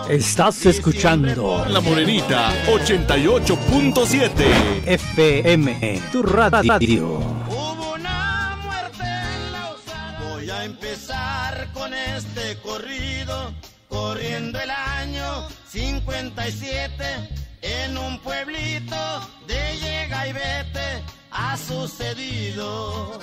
Estás escuchando La Morenita 88.7 FM, tu radio. Hubo una muerte en la usada. Voy a empezar con este corrido, corriendo el año 57, en un pueblito de llega y vete ha sucedido.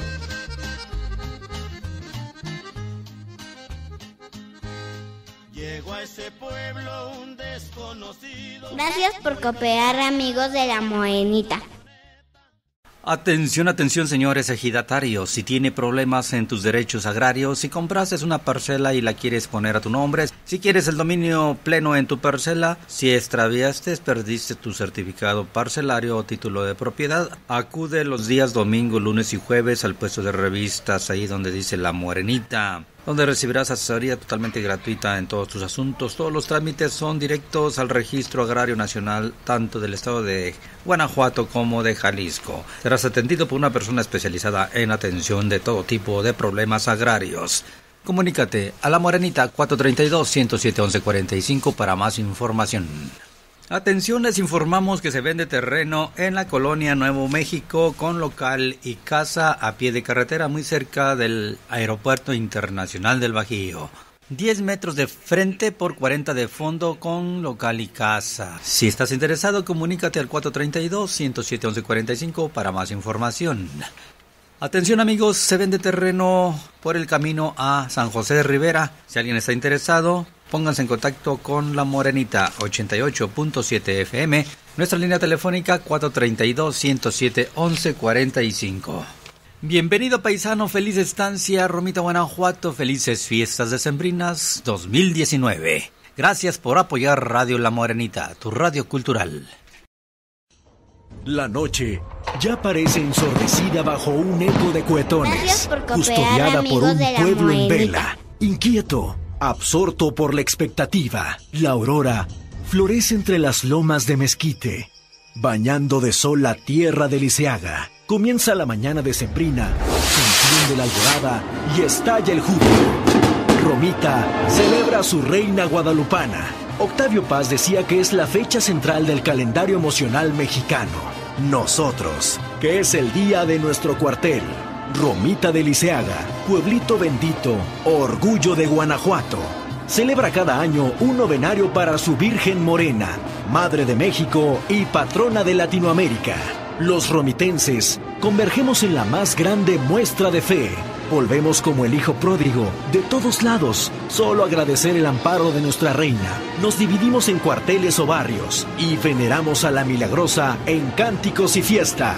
Llegó a ese pueblo un desconocido. Gracias por cooperar, amigos de La Morenita. Atención, atención, señores ejidatarios. Si tiene problemas en tus derechos agrarios, si compraste una parcela y la quieres poner a tu nombre, si quieres el dominio pleno en tu parcela, si extraviaste, perdiste tu certificado parcelario o título de propiedad, acude los días domingo, lunes y jueves al puesto de revistas, ahí donde dice La Morenita, donde recibirás asesoría totalmente gratuita en todos tus asuntos. Todos los trámites son directos al Registro Agrario Nacional, tanto del estado de Guanajuato como de Jalisco. Serás atendido por una persona especializada en atención de todo tipo de problemas agrarios. Comunícate a La Morenita 432-107-1145 para más información. Atención, les informamos que se vende terreno en la colonia Nuevo México con local y casa a pie de carretera muy cerca del Aeropuerto Internacional del Bajío. 10 metros de frente por 40 de fondo con local y casa. Si estás interesado, comunícate al 432-107-1145 para más información. Atención, amigos, se vende terreno por el camino a San José de Rivera. Si alguien está interesado, pónganse en contacto con La Morenita 88.7 FM. Nuestra línea telefónica 432-107-1145. Bienvenido, paisano, feliz estancia, Romita, Guanajuato, felices fiestas decembrinas 2019. Gracias por apoyar Radio La Morenita, tu radio cultural. La noche ya parece ensordecida bajo un eco de cuetones, custodiada por un pueblo en vela, inquieto, absorto por la expectativa. La aurora florece entre las lomas de Mezquite, bañando de sol la tierra de Liceaga. Comienza la mañana decembrina, se enciende la alborada y estalla el júbilo. Romita celebra a su reina guadalupana. Octavio Paz decía que es la fecha central del calendario emocional mexicano. Nosotros, que es el día de nuestro cuartel. Romita de Liceaga, pueblito bendito, orgullo de Guanajuato. Celebra cada año un novenario para su Virgen Morena, Madre de México y patrona de Latinoamérica. Los romitenses convergemos en la más grande muestra de fe. Volvemos como el hijo pródigo de todos lados, solo agradecer el amparo de nuestra reina. Nos dividimos en cuarteles o barrios y veneramos a la milagrosa en cánticos y fiesta.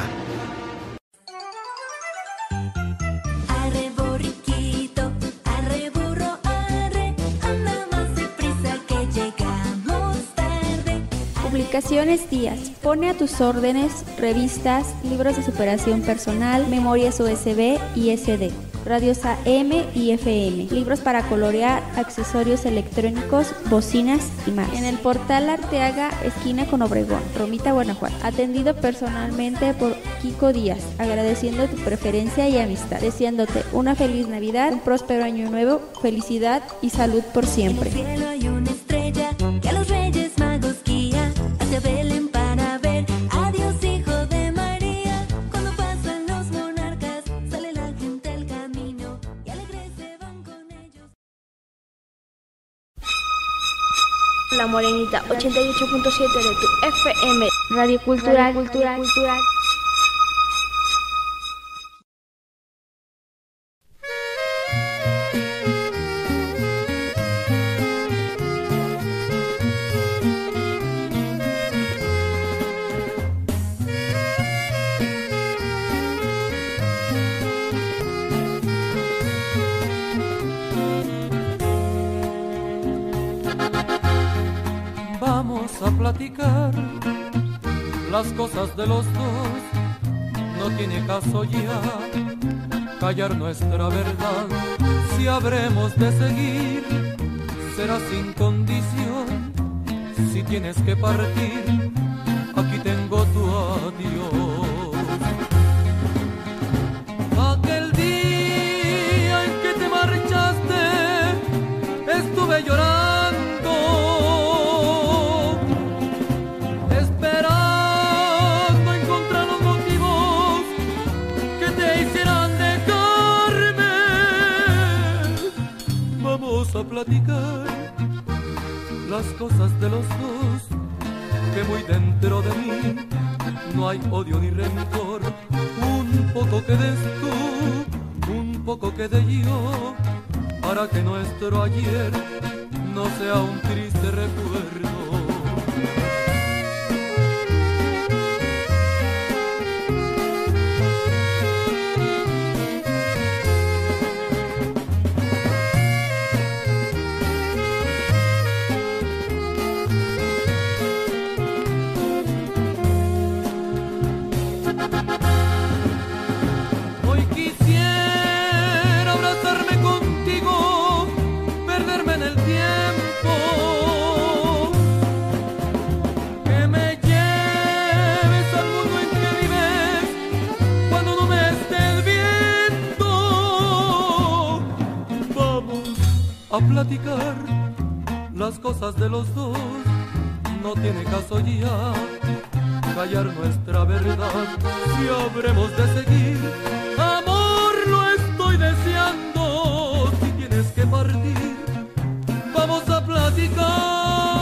Arre borriquito, arre burro, arre, anda más deprisa que llegamos tarde. Publicaciones Díaz pone a tus órdenes revistas, libros de superación personal, memorias USB y SD. Radios AM y FM, libros para colorear, accesorios electrónicos, bocinas y más. En el portal Arteaga, esquina con Obregón, Romita, Guanajuato. Atendido personalmente por Kiko Díaz, agradeciendo tu preferencia y amistad, deseándote una feliz Navidad, un próspero año nuevo, felicidad y salud por siempre. En el cielo hay una estrella que a los Reyes Magos guía hacia Belén para ver a Dios Hijo de María. Cuando pasan los monarcas, sale la gente al camino y alegres se van con ellos. La Morenita 88.7 de tu FM, Radio Cultural, Cultural. Vamos a platicar las cosas de los dos, no tiene caso ya callar nuestra verdad. Si habremos de seguir, será sin condición. Si tienes que partir, aquí tengo tu adiós. Aquel día en que te marchaste, estuve llorando Vamos a platicar las cosas de los dos, que muy dentro de mí no hay odio ni rencor. Un poco que des tú, un poco que de yo, para que nuestro ayer no sea un triste recuerdo. A platicar las cosas de los dos, no tiene caso ya callar nuestra verdad. Si habremos de seguir, amor, lo estoy deseando. Si tienes que partir, vamos a platicar.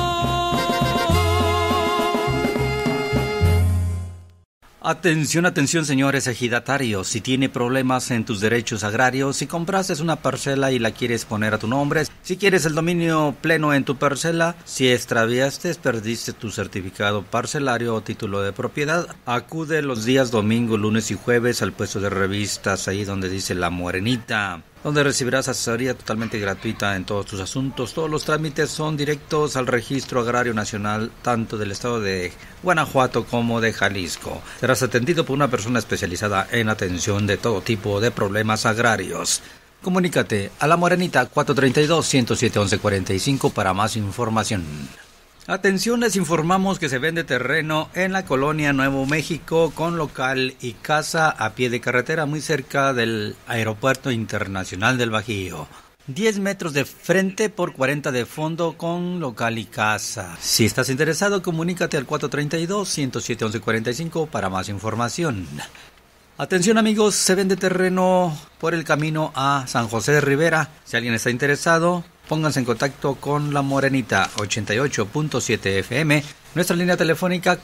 Atención, atención, señores ejidatarios. Si tiene problemas en tus derechos agrarios, si compraste una parcela y la quieres poner a tu nombre, si quieres el dominio pleno en tu parcela, si extraviaste, perdiste tu certificado parcelario o título de propiedad, acude los días domingo, lunes y jueves al puesto de revistas, ahí donde dice La Morenita, donde recibirás asesoría totalmente gratuita en todos tus asuntos. Todos los trámites son directos al Registro Agrario Nacional, tanto del estado de Guanajuato como de Jalisco. Serás atendido por una persona especializada en atención de todo tipo de problemas agrarios. Comunícate a La Morenita 432-107-1145 para más información. Atención, les informamos que se vende terreno en la colonia Nuevo México con local y casa a pie de carretera muy cerca del Aeropuerto Internacional del Bajío. 10 metros de frente por 40 de fondo con local y casa. Si estás interesado, comunícate al 432-107-1145 para más información. Atención amigos, se vende terreno por el camino a San José de Rivera. Si alguien está interesado, pónganse en contacto con La Morenita 88.7 FM. Nuestra línea telefónica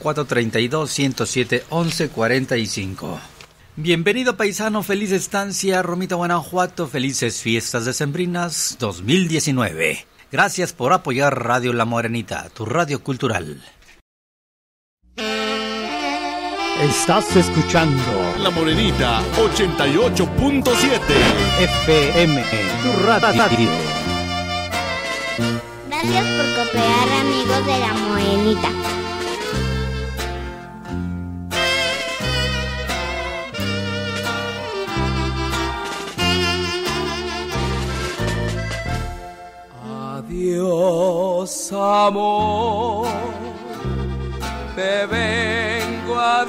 432-107-1145. Bienvenido paisano, feliz estancia Romita, Guanajuato, felices fiestas decembrinas 2019. Gracias por apoyar Radio La Morenita, tu radio cultural. Estás escuchando La Morenita 88.7 FM, tu radio. Gracias por cooperar, amigos de La Morenita. Adiós, amor, te vengo a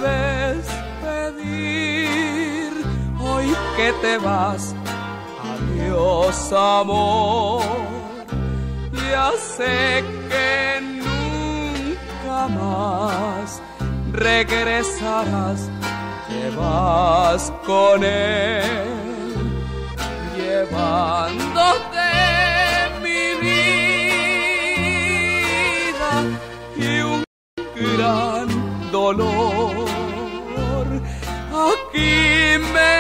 despedir hoy que te vas. Adiós, amor, ya sé que nunca más regresarás. Te vas con él, llevándote mi vida y un gran dolor. Aquí me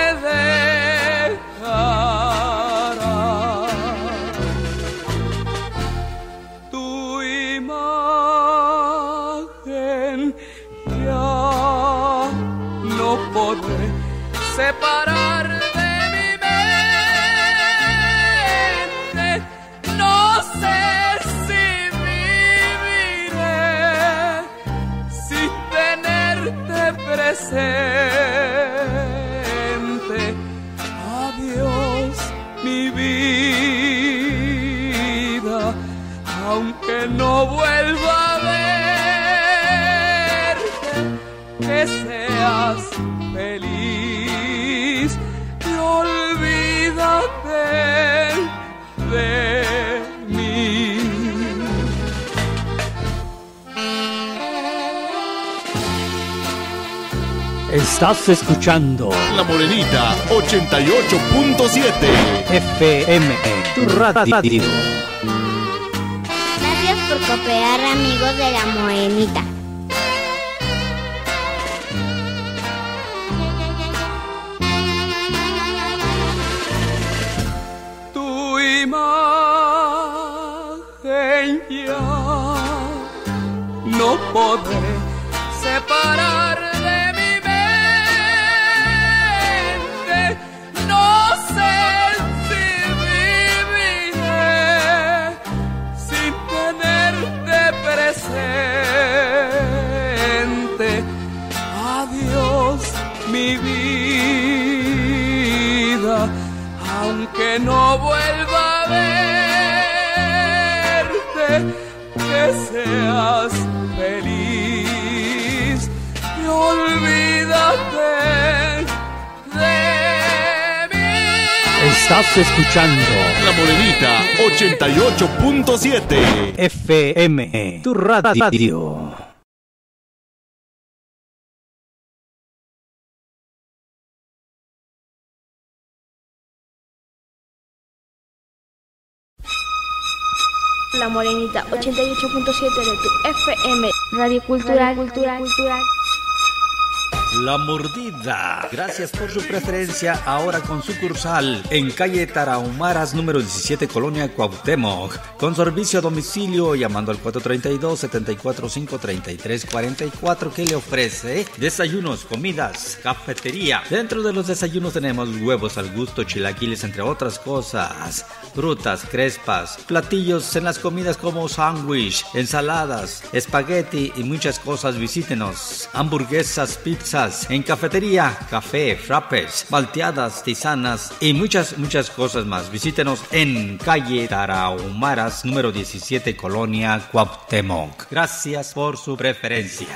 dejarás. Tu imagen ya no podré separar de mi mente. No sé si viviré sin tenerte presente. Adiós, mi vida, aunque no vuelva a verte, que seas feliz y olvídate de mí. Estás escuchando La Morenita 88.7 FM, tu radio. Gracias por cooperar, amigos de La Morenita. Tu imagen ya no podré separar de mi mente. No sé si viviré sin tenerte presente. Adiós, mi vida, aunque no vuelva a verte, que seas feliz y olvídate de mí. Estás escuchando La Morenita 88.7 FM, tu radio. La Morenita 88.7 de tu FM. Radio Cultural. La Mordida. Gracias por su preferencia. Ahora con sucursal en calle Tarahumaras, número 17, Colonia Cuauhtémoc. Con servicio a domicilio llamando al 432-745-3344 que le ofrece desayunos, comidas, cafetería. Dentro de los desayunos tenemos huevos al gusto, chilaquiles, entre otras cosas, frutas, crespas, platillos en las comidas como sándwich, ensaladas, espagueti y muchas cosas. Visítenos. Hamburguesas, pizzas. En cafetería, café, frappes, malteadas, tisanas y muchas cosas más. Visítenos en calle Tarahumaras, número 17, Colonia Cuauhtémoc. Gracias por su preferencia.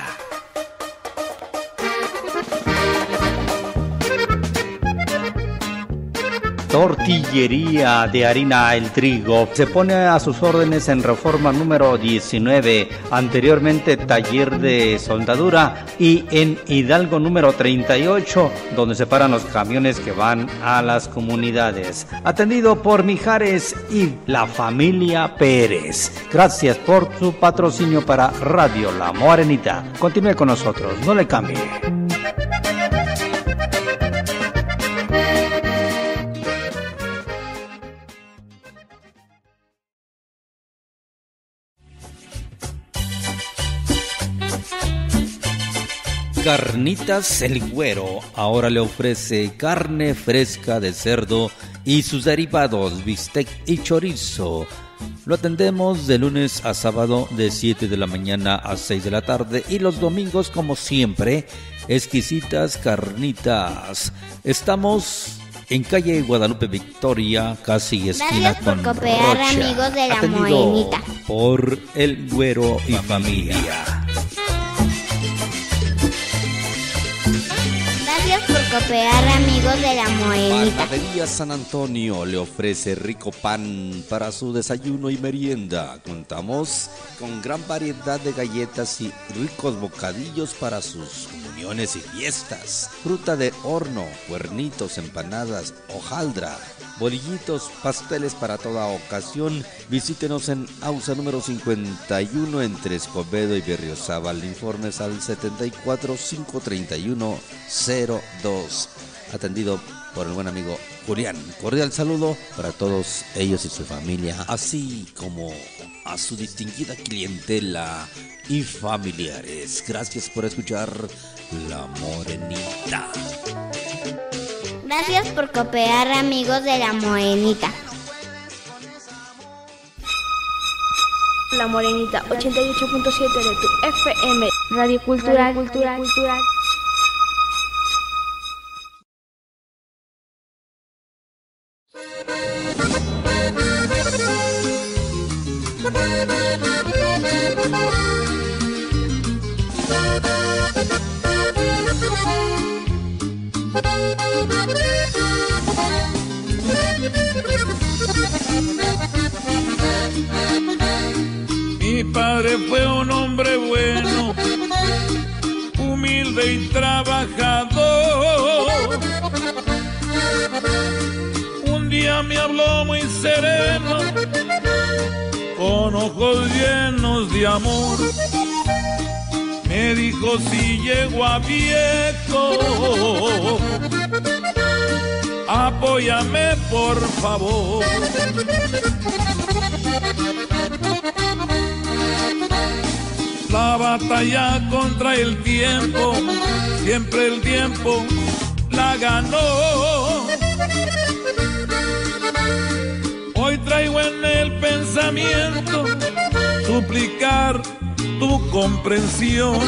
Tortillería de harina El Trigo. Se pone a sus órdenes en Reforma número 19, anteriormente taller de soldadura, y en Hidalgo número 38, donde se paran los camiones que van a las comunidades. Atendido por Mijares y la familia Pérez. Gracias por su patrocinio para Radio La Morenita. Continúe con nosotros, no le cambie. Carnitas El Güero ahora le ofrece carne fresca de cerdo y sus derivados, bistec y chorizo. Lo atendemos de lunes a sábado de 7 de la mañana a 6 de la tarde y los domingos, como siempre, exquisitas carnitas. Estamos en calle Guadalupe Victoria, casi esquina con Rocha. Gracias por cooperar, amigos de La Morenita. Por El Güero y familia. Gracias por cooperar, amigos de La Morenita. Panadería San Antonio le ofrece rico pan para su desayuno y merienda. Contamos con gran variedad de galletas y ricos bocadillos para sus comuniones y fiestas. Fruta de horno, cuernitos, empanadas, hojaldra, bolillitos, pasteles para toda ocasión. Visítenos en AUSA número 51 entre Escobedo y Berriozábal. Informes al 74-531-02. Atendido por el buen amigo Julián. Cordial saludo para todos ellos y su familia, así como a su distinguida clientela y familiares. Gracias por escuchar La Morenita. Gracias por cooperar, amigos de La Morenita. La Morenita 88.7 de tu FM. Radio Cultural. Mi padre fue un hombre bueno, humilde humilde y trabajador. Un día me habló muy sereno, con ojos llenos de amor. Me dijo: si llego a viejo, apóyame por favor. La batalla contra el tiempo, siempre el tiempo la ganó. Hoy traigo en el pensamiento suplicar tu comprensión,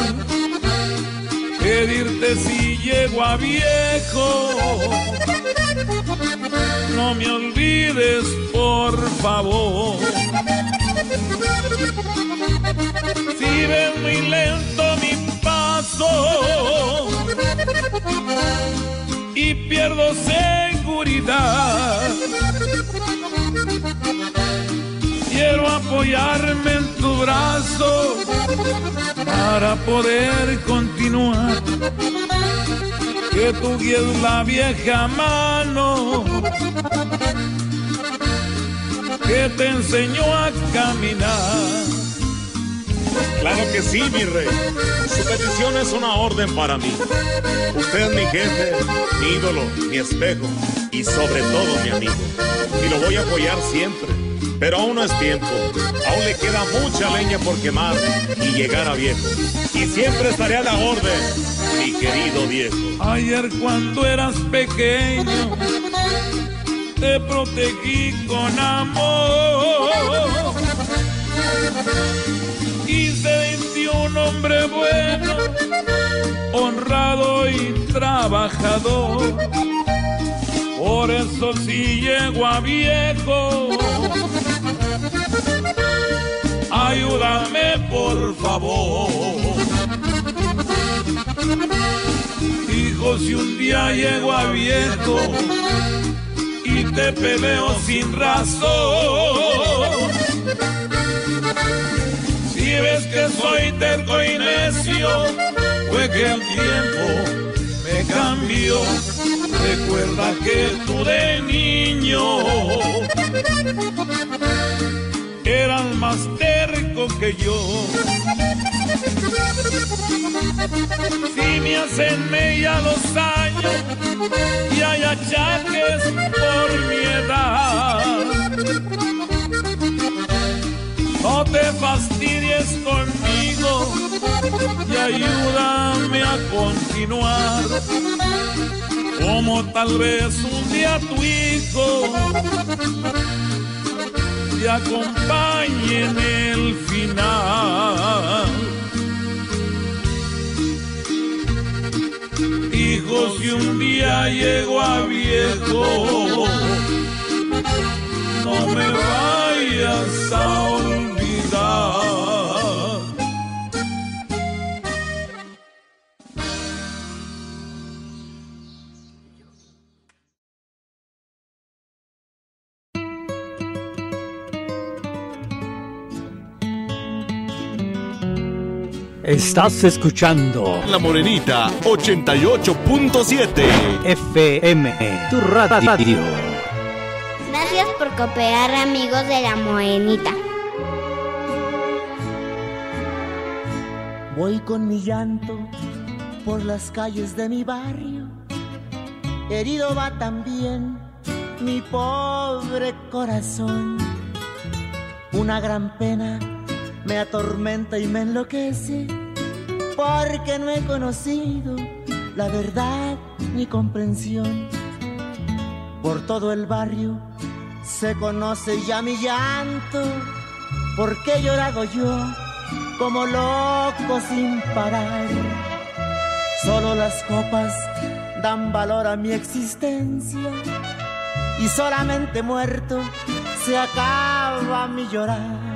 pedirte si llego a viejo, no me olvides por favor. Si ves muy lento mi paso y pierdo seguridad, quiero apoyarme en tu brazo para poder continuar. Que tú guíes la vieja mano que te enseñó a caminar. Claro que sí, mi rey. Su petición es una orden para mí. Usted es mi jefe, mi ídolo, mi espejo y sobre todo mi amigo. Y lo voy a apoyar siempre. Pero aún no es tiempo. Aún le queda mucha leña por quemar y llegar a viejo. Y siempre estaré a la orden, mi querido viejo. Ayer cuando eras pequeño te protegí con amor. Quise de ti un hombre bueno, honrado y trabajador. Por eso si llego a viejo, ayúdame por favor. Hijo, si un día llego a viejo y te peleo sin razón, si ves que soy terco y necio, fue que el tiempo me cambió. Recuerda que tú de niño eras más terco que yo. Si me hacen mella los años y hay achaques por mi edad, no te fastidies conmigo y ayúdame a continuar. Como tal vez un día tu hijo te acompañe en el final. Hijo, si un día llego a viejo, no me vayas a olvidar. Estás escuchando La Morenita 88.7 FM, tu radio. Gracias por cooperar, amigos de La Morenita. Voy con mi llanto por las calles de mi barrio. Herido va también mi pobre corazón. Una gran pena me atormenta y me enloquece, porque no he conocido la verdad ni comprensión. Por todo el barrio se conoce ya mi llanto, porque he llorado yo como loco sin parar. Solo las copas dan valor a mi existencia, y solamente muerto se acaba mi llorar.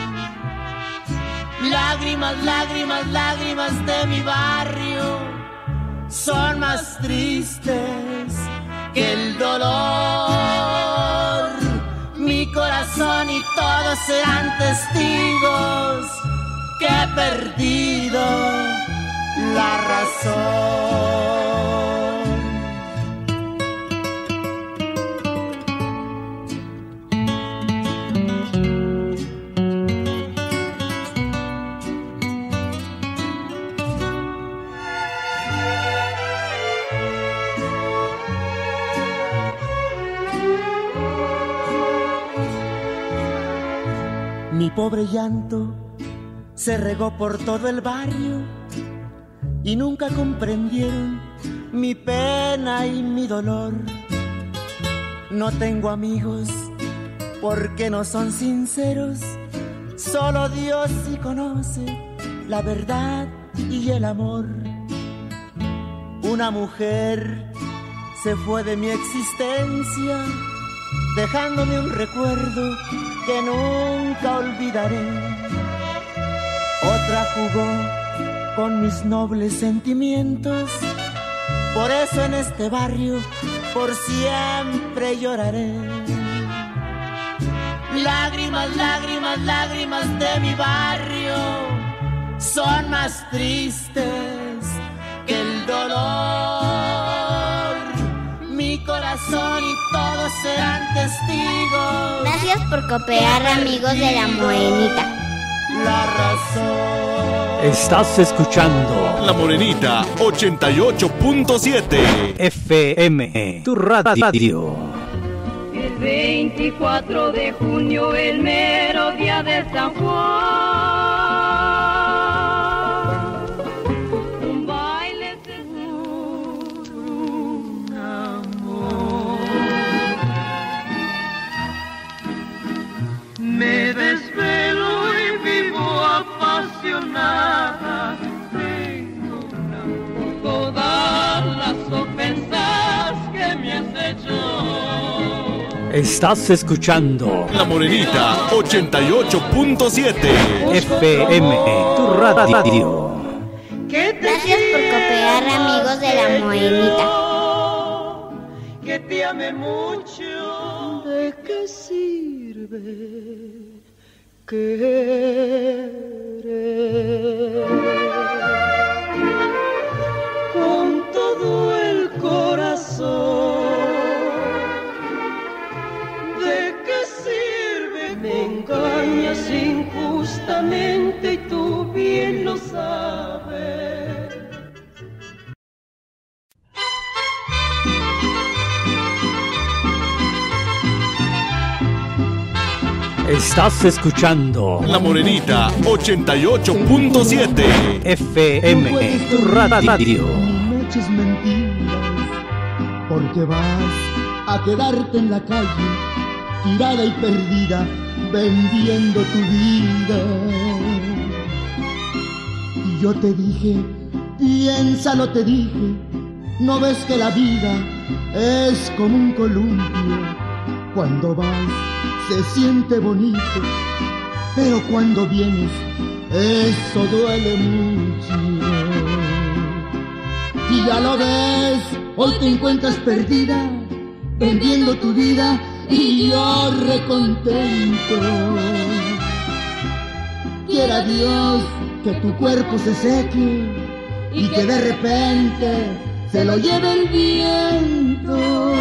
Lágrimas, lágrimas, lágrimas de mi barrio son más tristes que el dolor. Mi corazón y todos serán testigos que he perdido la razón. Mi pobre llanto se regó por todo el barrio y nunca comprendieron mi pena y mi dolor. No tengo amigos porque no son sinceros, solo Dios sí conoce la verdad y el amor. Una mujer se fue de mi existencia, dejándome un recuerdo que nunca olvidaré. Otra jugó con mis nobles sentimientos, por eso en este barrio por siempre lloraré. Lágrimas, lágrimas, lágrimas de mi barrio son más tristes que el dolor. Mi corazón y todos serán testigos. Gracias por cooperar, amigos de La Morenita. La razón. Estás escuchando La Morenita 88.7 FM, tu radio. El 24 de junio, el mero día de San Juan, un baile seguro, un amor. Me desvelo y vivo apasionada, tengo por todas las ofensas que me has hecho. Estás escuchando La Morenita 88.7 FM, tu radio. Gracias por cooperar, amigos de La Morenita. Que te ame mucho. ¿De qué sirve querer? Con todo el corazón. ¿De qué sirve? Me engañas injustamente y tú bien lo sabes. Estás escuchando La Morenita 88.7 FM, tu radio. Noches mentiras, porque vas a quedarte en la calle, tirada y perdida, vendiendo tu vida. Y yo te dije, piénsalo, te dije, no ves que la vida es como un columpio. Cuando vas se siente bonito, pero cuando vienes eso duele mucho. Y ya lo ves, hoy te encuentras perdida, vendiendo tu vida y yo recontento. Quiera Dios que tu cuerpo se seque y que de repente se lo lleve el viento.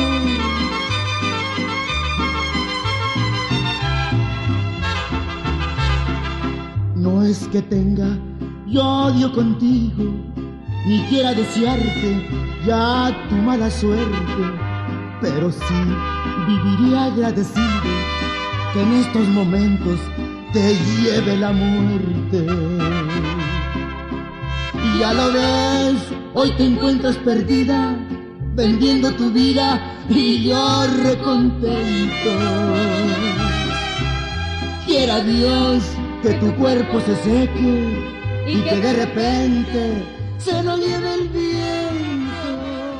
No es que tenga yo odio contigo, ni quiera desearte ya tu mala suerte, pero sí viviría agradecido que en estos momentos te lleve la muerte. Y ya lo ves, hoy te encuentras perdida, vendiendo tu vida y yo recontento. Quiera Dios que tu cuerpo se seque y que de repente se lo lleve el viento.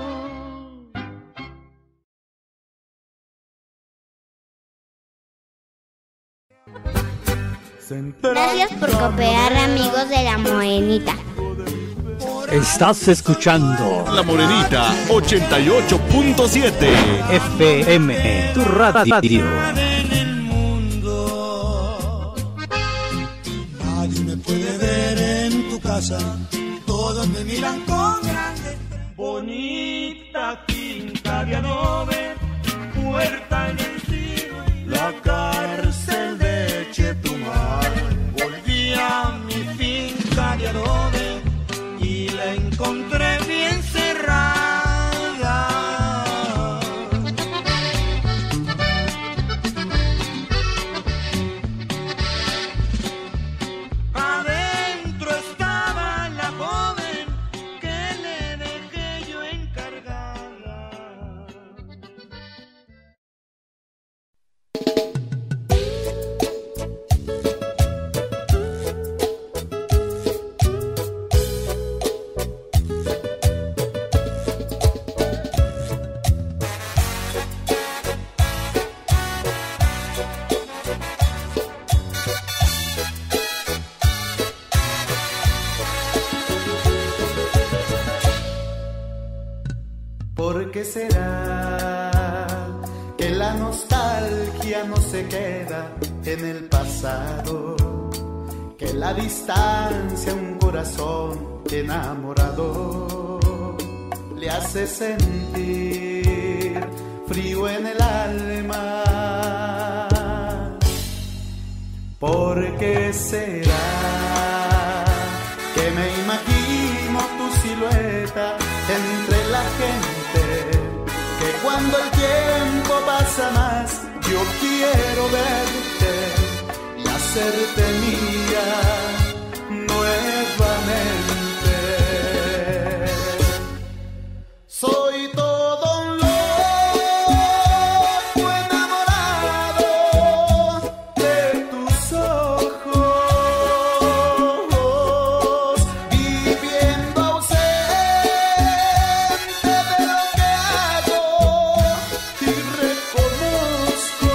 Gracias por cooperar, amigos de La Morenita. Estás escuchando La Morenita 88.7 FM, tu radio. Nadie me puede ver en tu casa o donde miran con grande. Bonita finca de adobe, puerta en el siglo, la cárcel de Chetumal. Volví a mi finca de adobe y la encontré bien cerrada. Adentro estaba la joven que le dejé yo encargada. ¿Por qué será que la nostalgia no se queda en el pasado? Que la distancia a un corazón enamorado le hace sentir frío en el alma. ¿Por qué será que me imagino tu silueta entre la gente? Que cuando el tiempo pasa más, yo quiero verte y hacerte mía nuevamente. Soy todo un loco enamorado de tus ojos, viviendo ausente de lo que hago y reconozco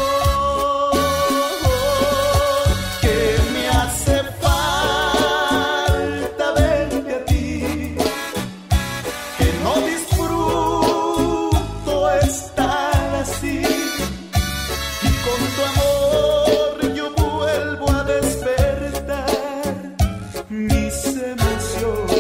que me hace falta verte a ti, que no disfruto estar así, y con tu amor yo vuelvo a despertar mis emociones.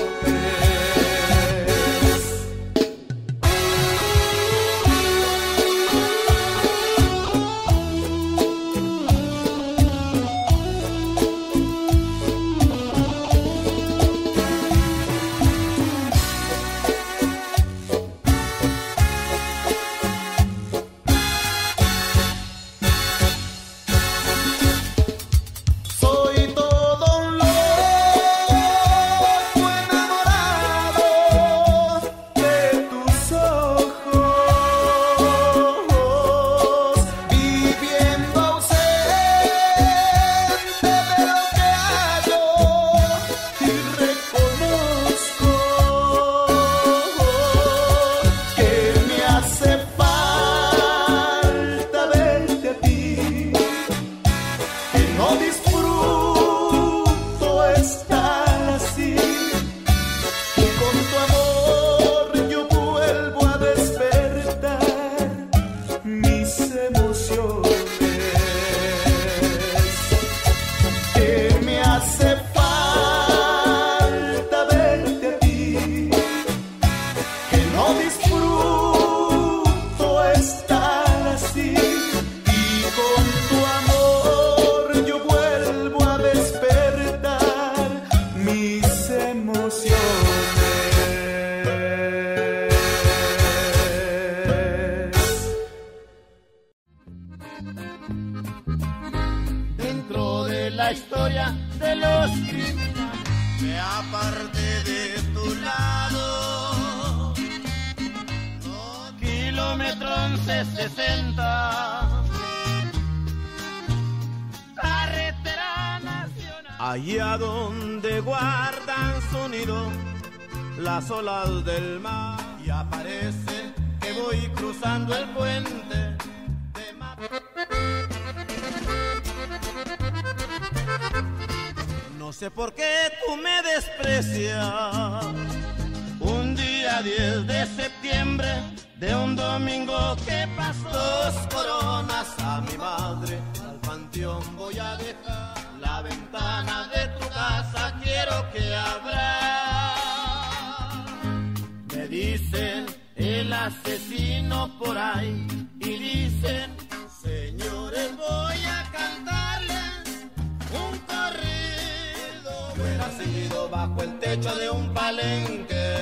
Soy todo un loco enamorado de tus ojos, viviendo ausente de lo que hago y reconozco que me hace falta verte a ti, que no disfruto estar así, y con tu amor yo vuelvo a despertar mis emociones, que me hace falta verte a ti, que no disfruto estar así, y con tu amor yo vuelvo a despertar mis emociones. Dentro de la historia de los criminales, me aparté de tu lado. Kilómetro 1160, carretera nacional. Allá donde guardan su nido las olas del mar, y aparece que voy cruzando el puente de No sé por qué tú me desprecias. Un día 10 de septiembre de un domingo que pasó, 2 coronas a mi madre al panteón voy a dejar. La ventana de tu casa quiero que abra. trae y dicen, señores, voy a cantarles un corrido. Fuera seguido bajo el techo de un palenque.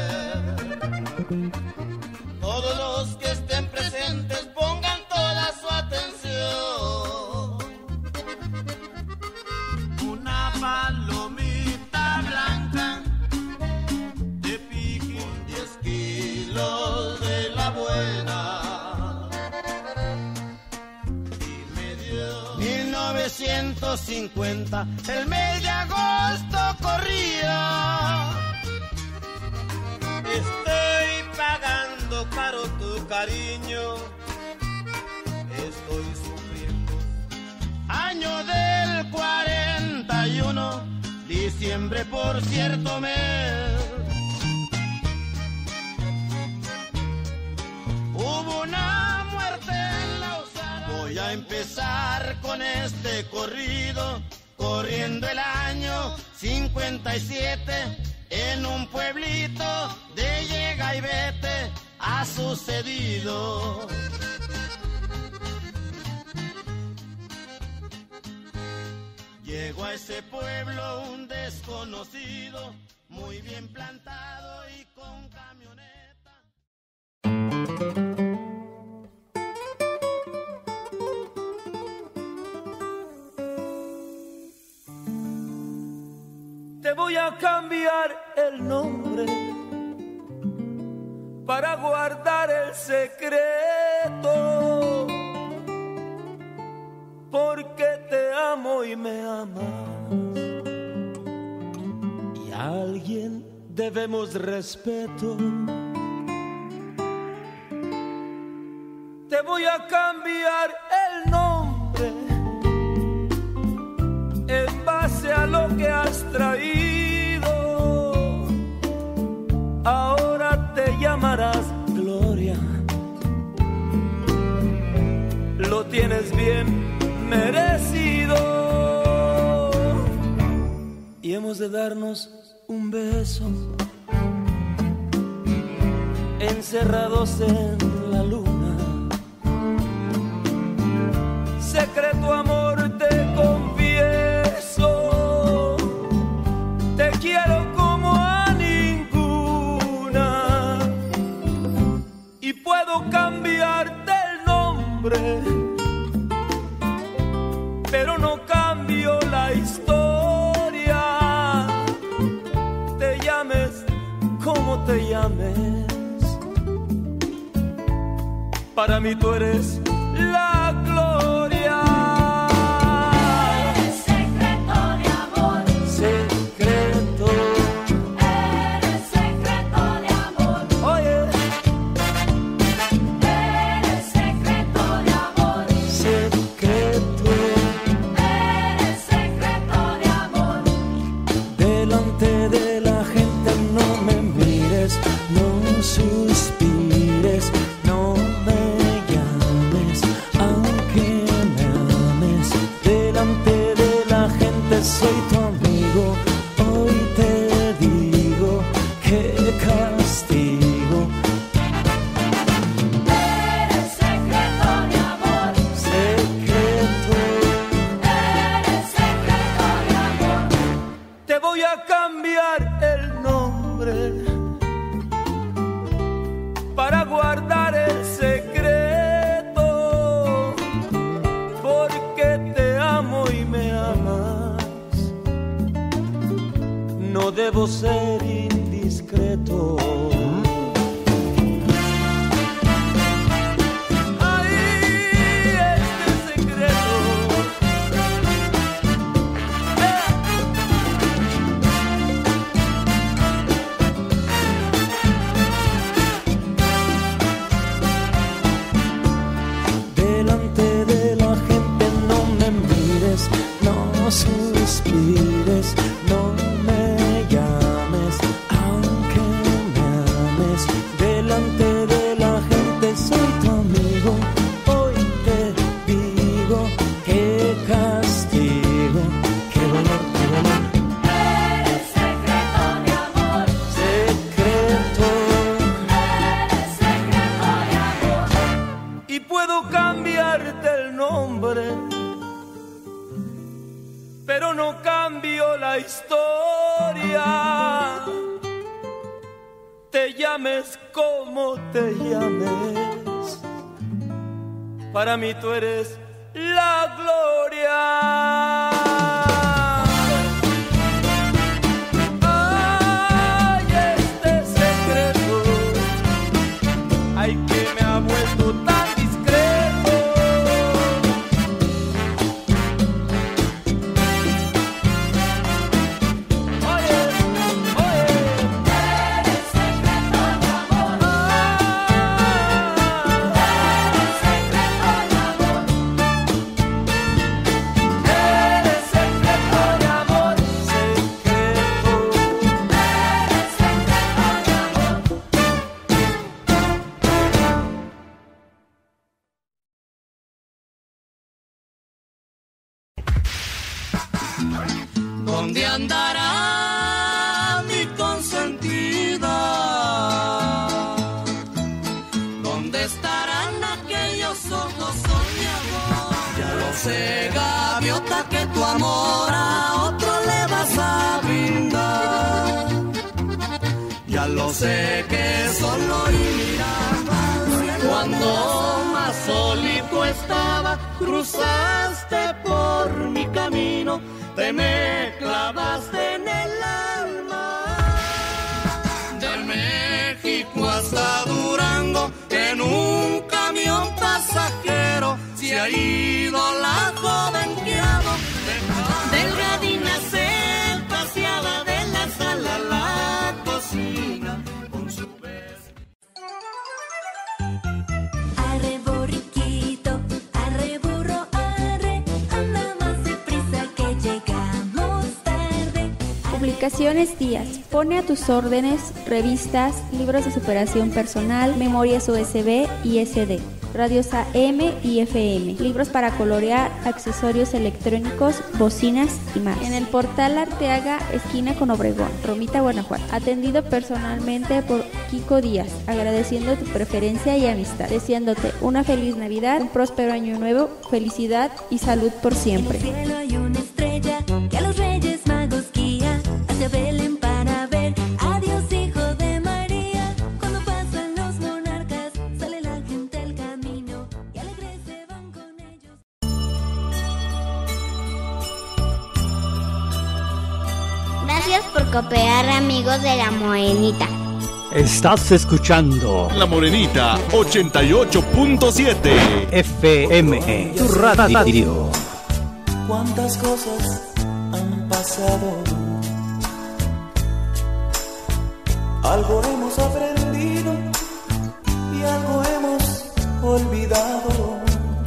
Todos los que estén presentes pongan toda su atención. Una palomita blanca de pique, 10 kilos de la buena. Y me dio 1950, el mes de agosto corría. Estoy pagando caro tu cariño, estoy sufriendo. Año del 41, diciembre por cierto mes. Hubo una muerte en la Osara. Voy a empezar con este corrido, corriendo el año 57. En un pueblito de llega y vete ha sucedido. Llegó a ese pueblo un desconocido, muy bien plantado y con camioneta. Te voy a cambiar el nombre para guardar el secreto, porque te amo y me amas, y a alguien debemos respeto. Te voy a cambiar el nombre en base a lo que has traído. Ahora te llamarás Gloria. Lo tienes bien merecido. Y hemos de darnos un beso, encerrados en la luna. Secreto amor, te confieso, te quiero como a ninguna, y puedo cambiarte el nombre, pero no cambio la historia. Te llames como te llames, para mí tú eres la gloria. Eres secreto de amor. Secreto. Eres secreto de amor. Oye. Eres secreto de amor. Secreto. Eres secreto de amor. Delante de la gente no me mires, no suspires, no me llames, aunque me ames. Delante de la gente soy tu amigo. Hoy te digo que castigo. Eres secreto de amor. Secreto. Eres secreto de amor. Te voy a cambiar el nombre para guardar el secreto, porque te amo y me amas. No debo ser indiscreto. Ay, este secreto. Delante de la gente no me mires, no suspires, no me llames, aunque me ames. Delante de la gente soy tu amigo. Hoy te digo que castigo, que dolor, que dolor. Eres secreto de amor. Secreto. Eres secreto de amor. pero no cambio la historia. Te llames como te llames, para mí tú eres la gloria. Ay, este secreto, ay, que me ha vuelto tan discreto. Oye, oye, eres secreto de amor. Eres secreto de amor. Eres secreto de amor. Secreto. Eres secreto de amor. ¿Dónde andará mi consentida? ¿Dónde estarán aquellos ojos soñadores? Ya lo sé, gaviota, que tu amor a otro le vas a brindar. Ya lo sé, que solo mirabas cuando más solito estaba. Cruzaste por mi camino, te me clavaste en el alma. De México hasta Durango, en un camión pasajero se ha ido la joven que amo. Delgadina se paseaba de la sala a la cocina con su beso. Arre borriquito, arre burro, arre, anda más deprisa que llegamos tarde. Publicaciones Díaz. Pone a tus órdenes revistas, libros de superación personal, memorias USB y SD, radios AM y FM, libros para colorear, accesorios electrónicos, bocinas y más. En el portal Arteaga, esquina con Obregón, Romita, Guanajuato. Atendido personalmente por Kiko Díaz, agradeciendo tu preferencia y amistad, deseándote una feliz Navidad, un próspero año nuevo, felicidad y salud por siempre. En el cielo hay una estrella que a los Reyes Magos guía hacia Belén para ver a Dios, hijo de María. Cuando pasan los monarcas, sale la gente al camino y alegres se van con ellos. Gracias por cooperar, amigos de La Morenita. Estás escuchando La Morenita 88.7 FM, tu radio. Cuántas cosas han pasado, algo hemos aprendido y algo hemos olvidado,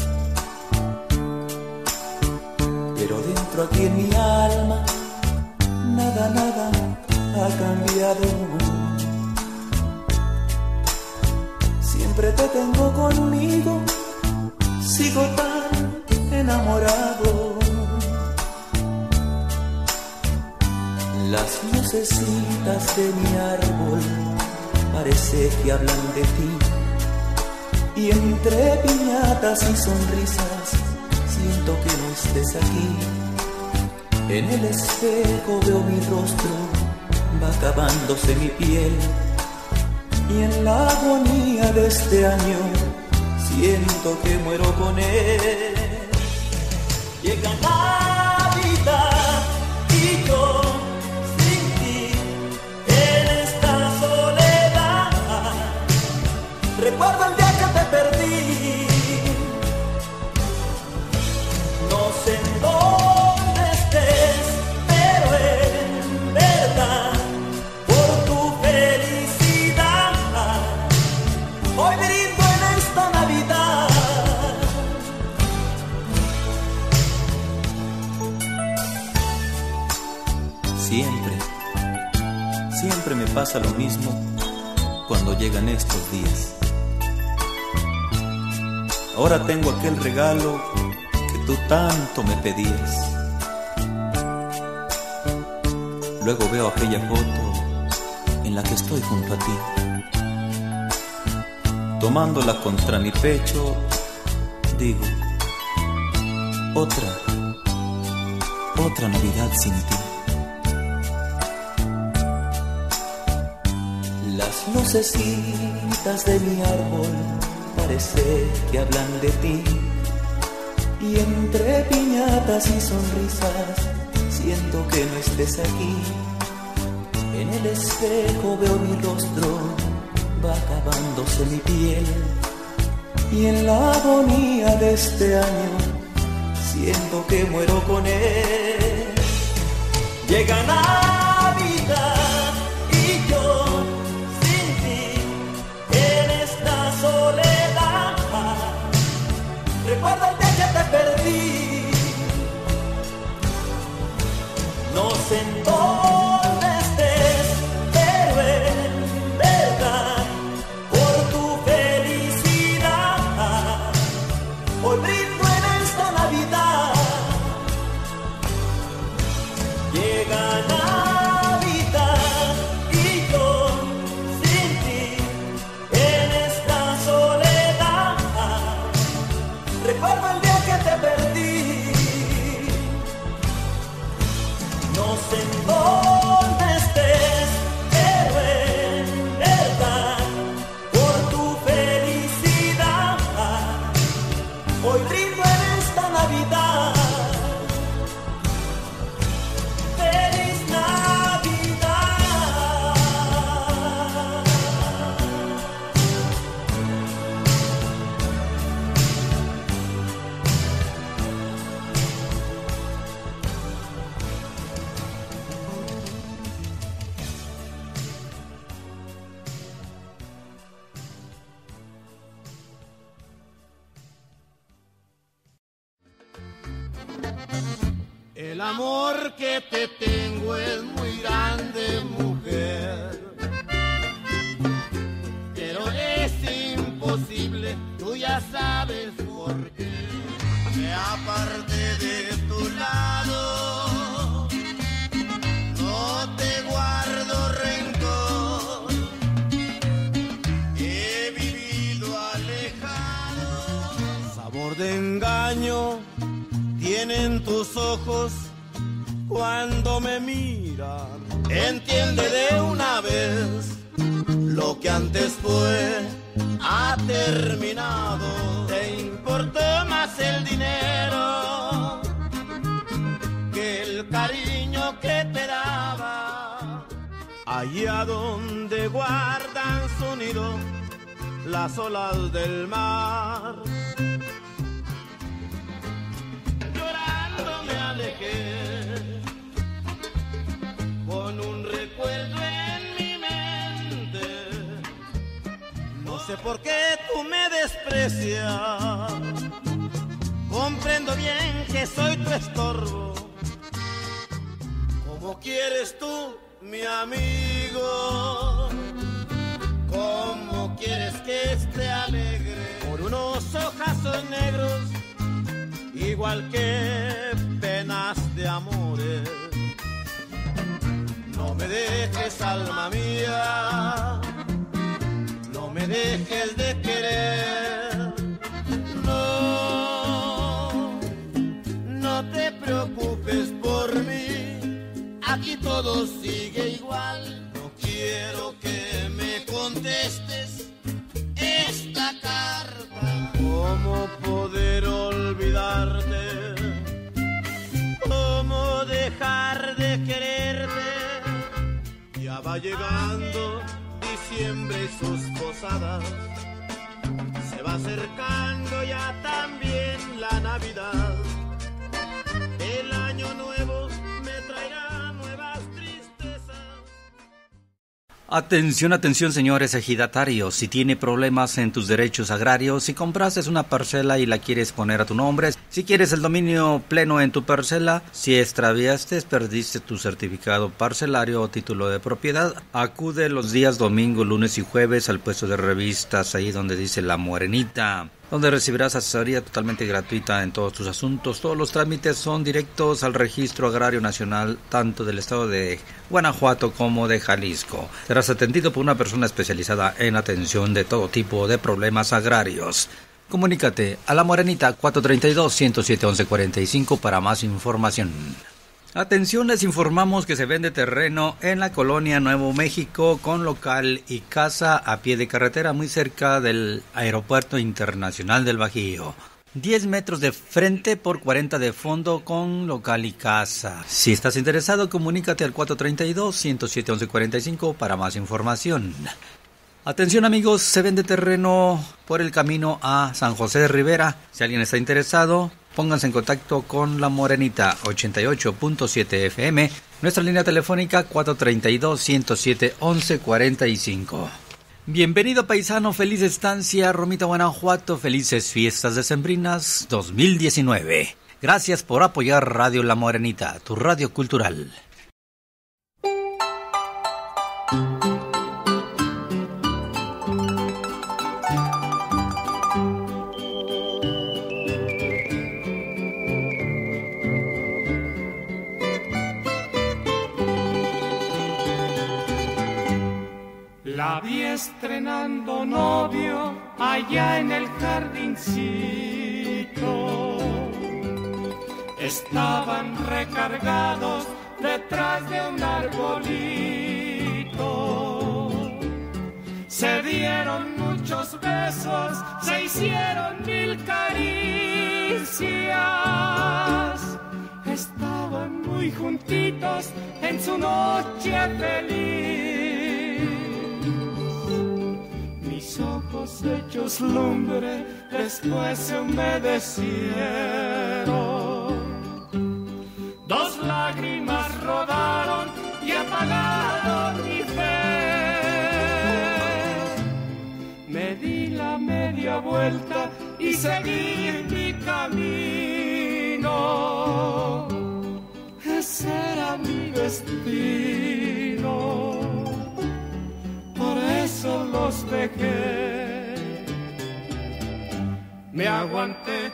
pero dentro aquí en mi alma nada, nada ha cambiado. Siempre te tengo conmigo, sigo tan enamorado. Las lucecitas de mi árbol parece que hablan de ti, y entre piñatas y sonrisas siento que no estés aquí. En el espejo veo mi rostro, va acabándose mi piel, y en la agonía de este año siento que muero con él. Llega Navidad y yo sin ti en esta soledad. Recuerdo el día que te perdí, no sé en dónde estés, pero en verdad por tu felicidad hoy brindo en esta Navidad. Siempre me pasa lo mismo cuando llegan estos días. Ahora tengo aquel regalo que tú tanto me pedías. Luego veo aquella foto en la que estoy junto a ti, tomándola contra mi pecho, digo, otra otra Navidad sin ti. Las lucecitas de mi árbol parece que hablan de ti, y entre piñatas y sonrisas siento que no estés aquí. En el espejo veo mi rostro, va acabándose mi piel, y en la agonía de este año siento que muero con él. Llega Navidad y yo sin ti en esta soledad. Recuerda el día que te perdí. No sé en dónde estés, pero en verdad por tu felicidad hoy brindo en esta Navidad. Llega Navidad y yo sin ti en esta soledad. Recuerdo el día que te perdí. No sé en dónde estés, pero en verdad por tu felicidad hoy brindo en esta Navidad. ¡Feliz Navidad! El amor que te tengo es muy grande, mujer, pero es imposible, tú ya sabes por qué. Me aparte de tu lado, no te guardo rencor, he vivido alejado. Sabor de engaño tienen tus ojos cuando me miran. Entiende de una vez, lo que antes fue ha terminado. Te importó más el dinero que el cariño que te daba. Allá donde guardan su nido las olas del mar, llorando me alejé con un recuerdo en mi mente. No sé por qué tú me desprecias, comprendo bien que soy tu estorbo. ¿Cómo quieres tú, mi amigo? ¿Cómo quieres que esté alegre por unos ojazos negros, igual que penas de amores? No me dejes, alma mía, no me dejes de querer. No, no te preocupes por mí, aquí todo sigue igual. No quiero que me contestes esta carta. ¿Cómo poder olvidarte? ¿Cómo dejar de quererte? Ya va llegando diciembre y sus posadas, se va acercando ya también la Navidad. El año nuevo me traerá nuevas tristezas. Atención, atención, señores ejidatarios. Si tiene problemas en tus derechos agrarios, si compraste una parcela y la quieres poner a tu nombre, si quieres el dominio pleno en tu parcela, si extraviaste, perdiste tu certificado parcelario o título de propiedad, acude los días domingo, lunes y jueves al puesto de revistas, ahí donde dice La Morenita, donde recibirás asesoría totalmente gratuita en todos tus asuntos. Todos los trámites son directos al Registro Agrario Nacional, tanto del estado de Guanajuato como de Jalisco. Serás atendido por una persona especializada en atención de todo tipo de problemas agrarios. Comunícate a La Morenita 432-107-1145 para más información. Atención, les informamos que se vende terreno en la colonia Nuevo México con local y casa a pie de carretera muy cerca del Aeropuerto Internacional del Bajío. 10 metros de frente por 40 de fondo con local y casa. Si estás interesado, comunícate al 432-107-1145 para más información. Atención amigos, se vende terreno por el camino a San José de Rivera. Si alguien está interesado, pónganse en contacto con La Morenita 88.7 FM. Nuestra línea telefónica 432-107-1145. Bienvenido paisano, feliz estancia, Romita, Guanajuato, felices fiestas decembrinas 2019. Gracias por apoyar Radio La Morenita, tu radio cultural. La vi estrenando novio allá en el jardincito. Estaban recargados detrás de un arbolito. Se dieron muchos besos, se hicieron 1000 caricias. Estaban muy juntitos en su noche feliz. Mis ojos hechos lumbre después se humedecieron. 2 lágrimas rodaron y apagaron mi fe. Me di la media vuelta y seguí mi camino. Ese era mi destino. Por eso los dejé. Me aguanté,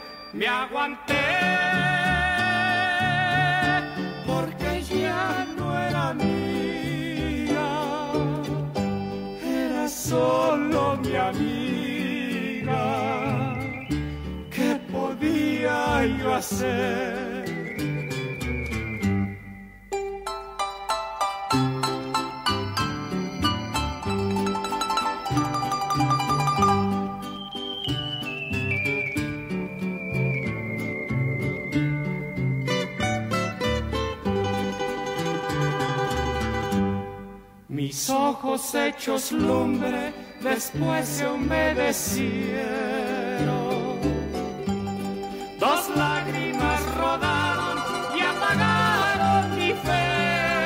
porque ya no era mía, era solo mi amiga. ¿Qué podía yo hacer? Mis ojos hechos lumbre después se humedecieron. 2 lágrimas rodaron y apagaron mi fe.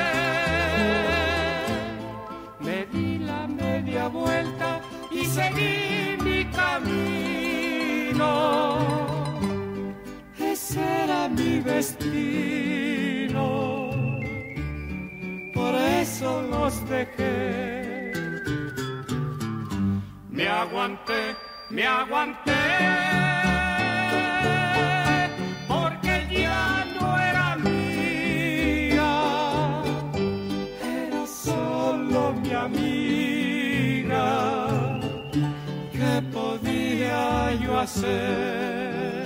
Me di la media vuelta y seguí mi camino. Ese era mi destino. Por eso los dejé. Me aguanté, porque ya no era mía, era solo mi amiga. ¿Qué podía yo hacer?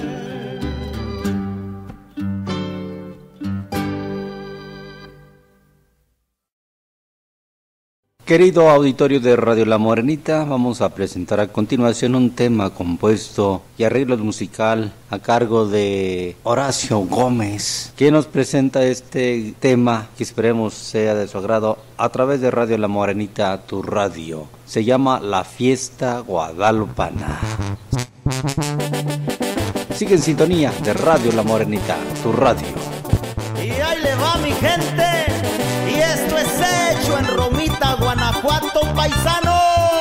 Querido auditorio de Radio La Morenita, vamos a presentar a continuación un tema compuesto y arreglo musical a cargo de Horacio Gómez, que nos presenta este tema que esperemos sea de su agrado a través de Radio La Morenita, tu radio. Se llama La Fiesta Guadalupana. Sigue en sintonía de Radio La Morenita, tu radio. Y ahí le va mi gente, y esto es hecho en Romita, Guanajuato, paisanos.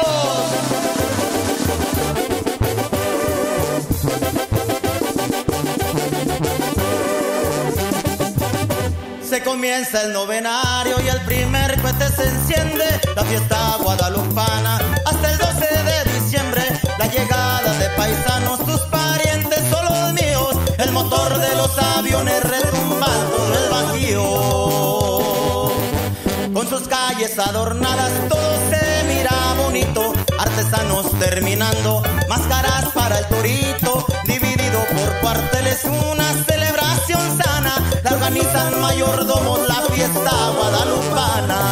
Se comienza el novenario y el primer cohete se enciende. La fiesta guadalupana hasta el 12 de diciembre. La llegada de paisanos, tus parientes son los míos. El motor de los aviones retumbando en el Bajío. Con sus calles adornadas todo se mira bonito. Artesanos terminando, máscaras para el torito, dividido recorrido por cuarteles, una celebración sana, la organizan mayordomos, la fiesta guadalupana.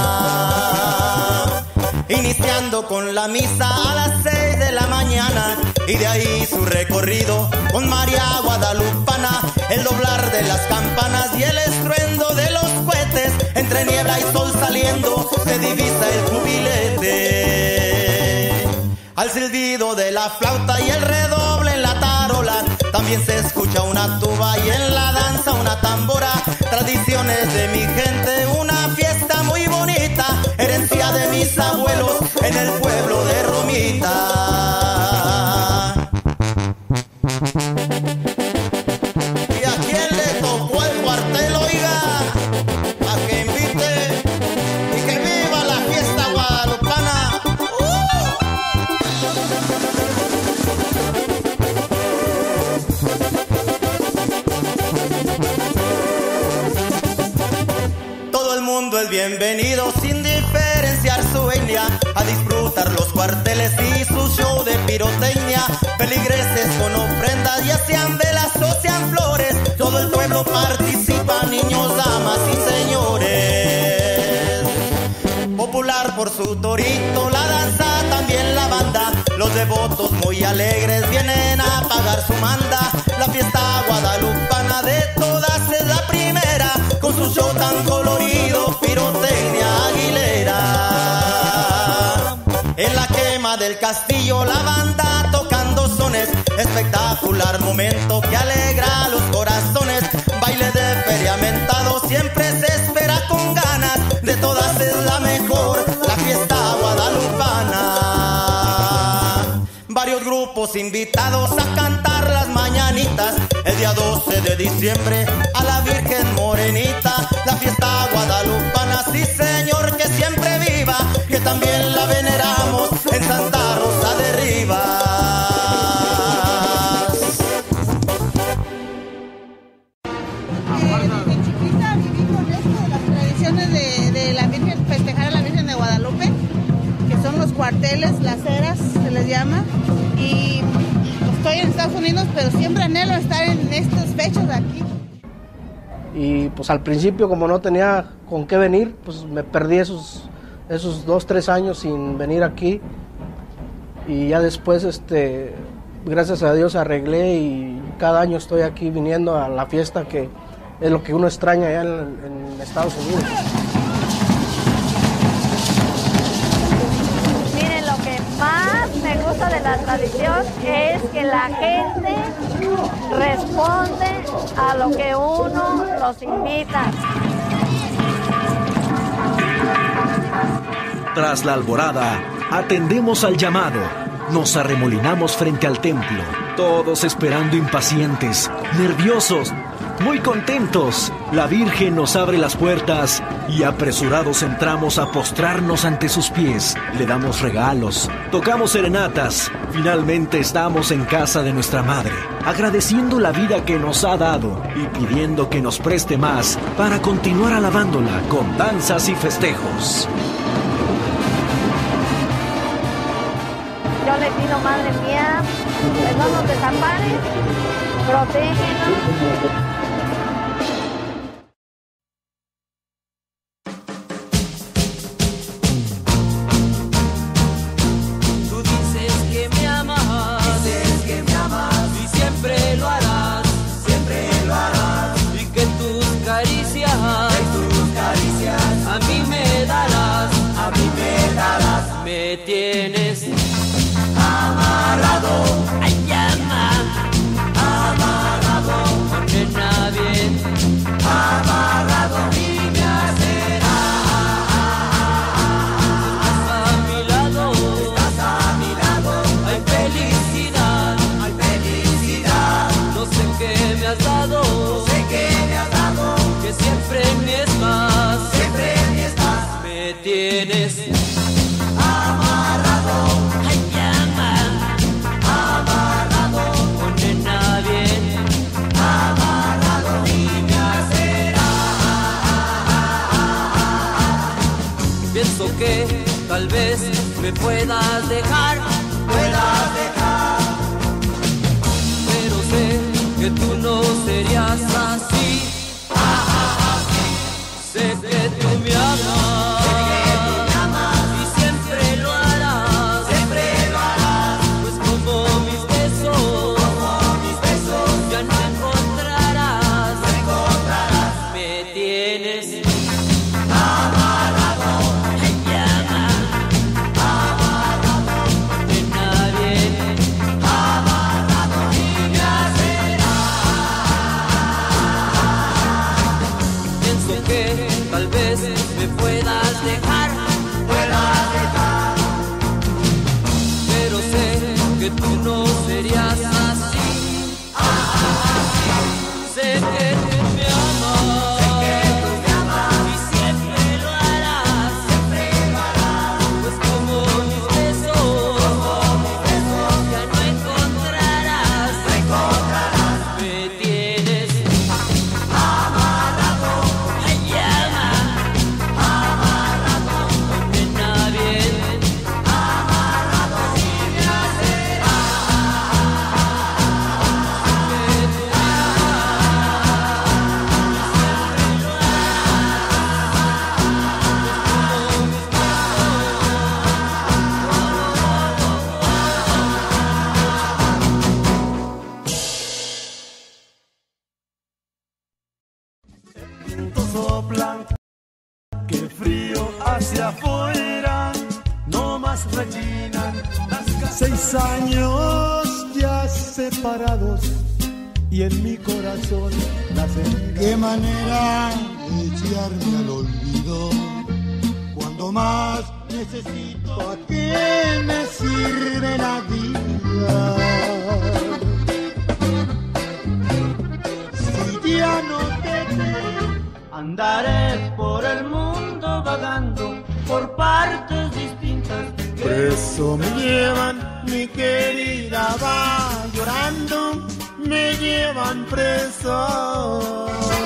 Iniciando con la misa a las 6 de la mañana, y de ahí su recorrido con María Guadalupana, el doblar de las campanas y el estruendo de los cohetes, entre niebla y sol saliendo se divisa el jubilete. Al silbido de la flauta y el redoble en la tarola, también se escucha una tuba y en la danza una tambora. Tradiciones de mi gente, una fiesta muy bonita, herencia de mis abuelos en el pueblo de Romita. ¿Y a quién le tocó el cuartel, oiga? A que invite y que viva la fiesta guadalupana. Todo el mundo es bienvenido sin diferenciar su etnia, a disfrutar los cuarteles y su show de pirotecnia. Feligreses con ofrendas, ya sean velas o sean flores, todo el pueblo participa, niños, damas y señores. Popular por su torito, la danza, también la banda, los devotos muy alegres vienen a pagar su manda. La fiesta guadalupana de todas es la primera, con su show tan colorido, pirotecnia aguilera. En la quema del castillo la banda tocando sones, espectacular momento que alegra los corazones. Baile de feriamentado siempre se espera con ganas, de todas es la mejor, la fiesta guadalupana. Varios grupos invitados a cantar las mañanitas, el día 12 de diciembre a la Virgen Morenita. La fiesta guadalupana, sí señor, que siempre viva, que también la veneramos en Santa Rosa de Rivas. Desde chiquita viví con esto, las tradiciones de la Virgen, festejar a la Virgen de Guadalupe, que son los cuarteles, las eras, se les llama. Y estoy en Estados Unidos, pero siempre anhelo estar en estas fechas de aquí. Y pues al principio, como no tenía con qué venir, pues me perdí esos 2-3 años sin venir aquí. Y ya después, gracias a Dios arreglé y cada año estoy aquí viniendo a la fiesta, que es lo que uno extraña allá en Estados Unidos. Miren, lo que más me gusta de la tradición es que la gente responde a lo que uno los invita. Tras la alborada, atendemos al llamado. Nos arremolinamos frente al templo, todos esperando impacientes, nerviosos, muy contentos. La Virgen nos abre las puertas y apresurados entramos a postrarnos ante sus pies. Le damos regalos, tocamos serenatas. Finalmente estamos en casa de nuestra madre, agradeciendo la vida que nos ha dado y pidiendo que nos preste más para continuar alabándola con danzas y festejos. Yo le pido, Madre mía, que no nos desampares, protégenos. Me tienes amarrado, ay llama, amarrado, nena bien, amarrado y me hacerás. Estás a mi lado, hay felicidad, no sé qué me has dado, que siempre me estás, me tienes amarrado, ay llama, amarrado, con nena bien, amarrado y me hacerás. Pienso que tal vez me puedas dejar, pero sé que tú no serías así. Sé que tú me amas y siempre lo harás, pues como mis besos ya no encontrarás, me tienes amarrado, me llama, amarrado, de nadie, amarrado y me hacerás. Pienso que tal vez me puedas dejar, pero sé que tú no serías así. Sé que tú me amas y siempre lo harás, pues como mis besos ya no encontrarás, me tienes amarrado, me llama, amarrado, donde nadie, amarrado y me soplan, qué frío hacia afuera, no más rechinan las 6 años ya separados y en mi corazón las heridas. Qué manera de echarme al olvido cuando más necesito. ¿Para qué me sirve la vida si ya no te veo? Andaré por el mundo vagando por partes distintas. Preso me llevan, mi querida va llorando, me llevan preso.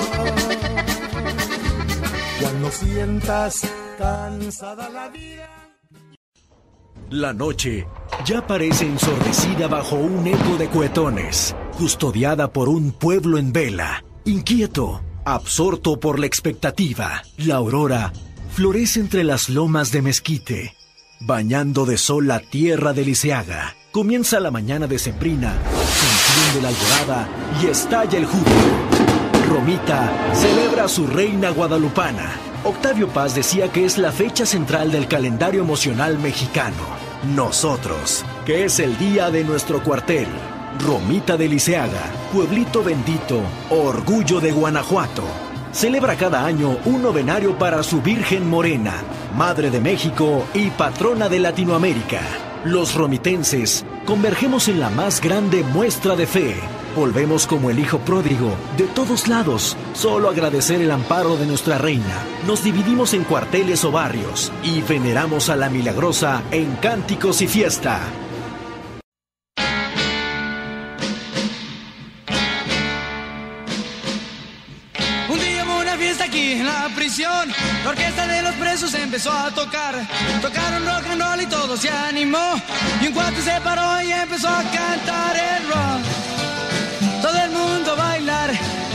Cuando sientas cansada la vida. La noche ya parece ensordecida bajo un eco de cuetones, custodiada por un pueblo en vela, inquieto, absorto por la expectativa. La aurora florece entre las lomas de Mezquite, bañando de sol la tierra de Liceaga. Comienza la mañana decembrina, se enciende la alborada y estalla el júbilo. Romita celebra a su reina guadalupana. Octavio Paz decía que es la fecha central del calendario emocional mexicano. Nosotros, que es el día de nuestro cuartel. Romita de Liceaga, pueblito bendito, orgullo de Guanajuato. Celebra cada año un novenario para su Virgen Morena, Madre de México y patrona de Latinoamérica. Los romitenses convergemos en la más grande muestra de fe. Volvemos como el hijo pródigo de todos lados, solo agradecer el amparo de nuestra reina. Nos dividimos en cuarteles o barrios y veneramos a la milagrosa en cánticos y fiesta. Un día hubo una fiesta aquí en la prisión. La orquesta de los presos empezó a tocar. Tocaron rock and roll y todo se animó. Y un cuate se paró y empezó a cantar el rock. Todo el mundo a bailar.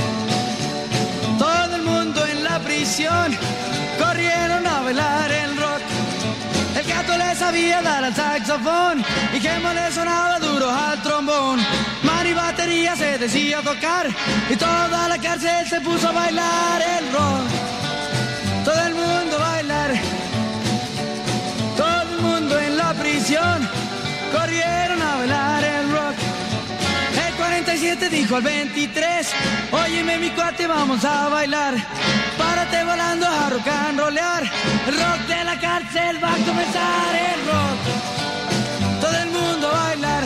Todo el mundo en la prisión corrieron a bailar el rock. El gato le sabía dar al saxofón y Gemo le sonaba duro al trombón. Mani batería se decía tocar y toda la cárcel se puso a bailar el rock. Todo el mundo a bailar. Todo el mundo en la prisión corrieron a bailar el rock. El 47 dijo al 23, óyeme mi cuate, vamos a bailar. Párate volando a rock and rollear. El rock de la cárcel va a comenzar el rock. Todo el mundo a bailar.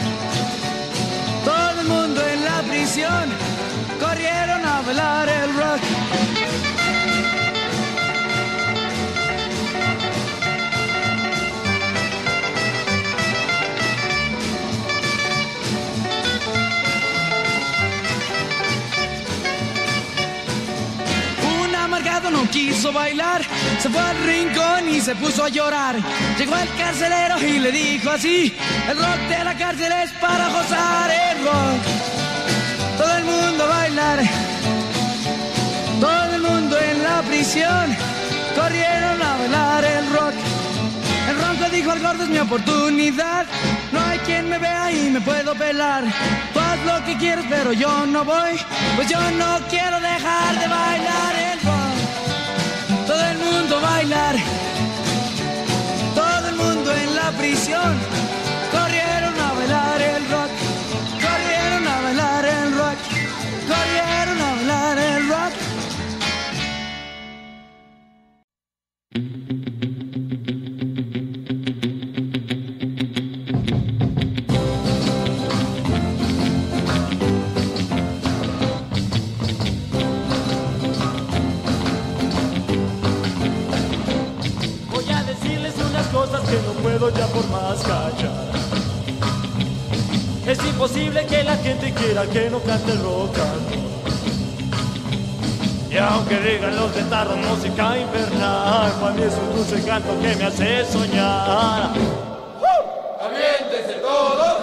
Todo el mundo en la prisión corrieron a bailar el rock. No quiso bailar, se fue al rincón y se puso a llorar. Llegó el carcelero y le dijo así: el rock de la cárcel es para gozar el rock. todo el mundo a bailar. Todo el mundo en la prisión corrieron a bailar el rock. El ronco dijo al gordo: es mi oportunidad, no hay quien me vea y me puedo pelar. Tú haz lo que quieras pero yo no voy, pues yo no quiero dejar de bailar el rock. Todo el mundo a bailar, todo el mundo en la prisión corrieron a bailar el rock. Corrieron a bailar el rock, corrieron a bailar el rock. Voy a decirles unas cosas que no puedo ya por más callar. Es imposible que la gente quiera que no cante rock and roll. Y aunque digan los guitarros música infernal, para mí es un dulce canto que me hace soñar. ¡Aviéntense todos!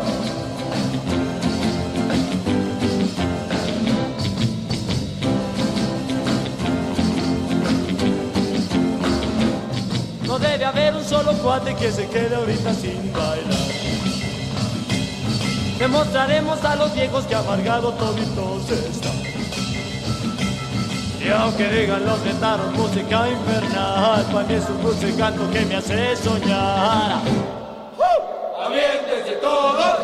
No debe haber un solo cuate que se quede ahorita sin bailar. Demostraremos a los viejos que amargado toditos están. Y aunque digan los guitarros música infernal, para mí es un dulce canto que me hace soñar. ¡Aviéntense todos!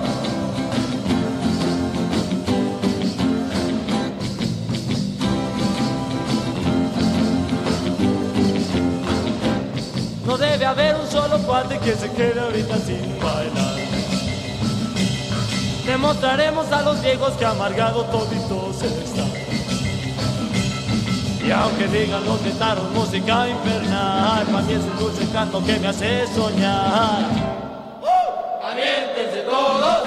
No debe haber un solo cuate que se quede ahorita sin bailar. Demostraremos a los viejos que amargado toditos están. Y aunque digan los guitarros música infernal, para mí es un dulce canto que me hace soñar. ¡Aviéntense todos!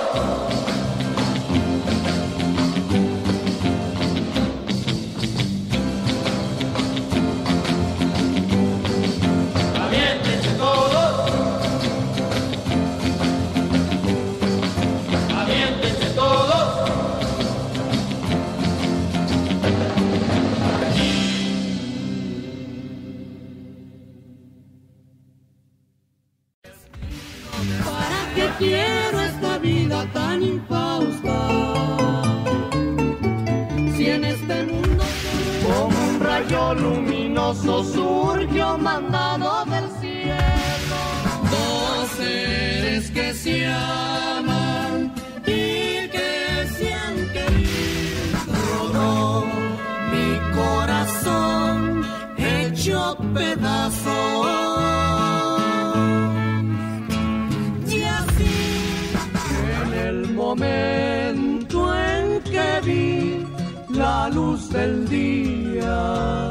¡Aviéntense todos! ¡Aviéntense todos! ¿Para qué quiero esta vida tan infausta? Si en este mundo como un rayo luminoso surgió mandado del cielo. dos seres que se aman y que se han querido, mi corazón hecho pedazos. Momento en que vi la luz del día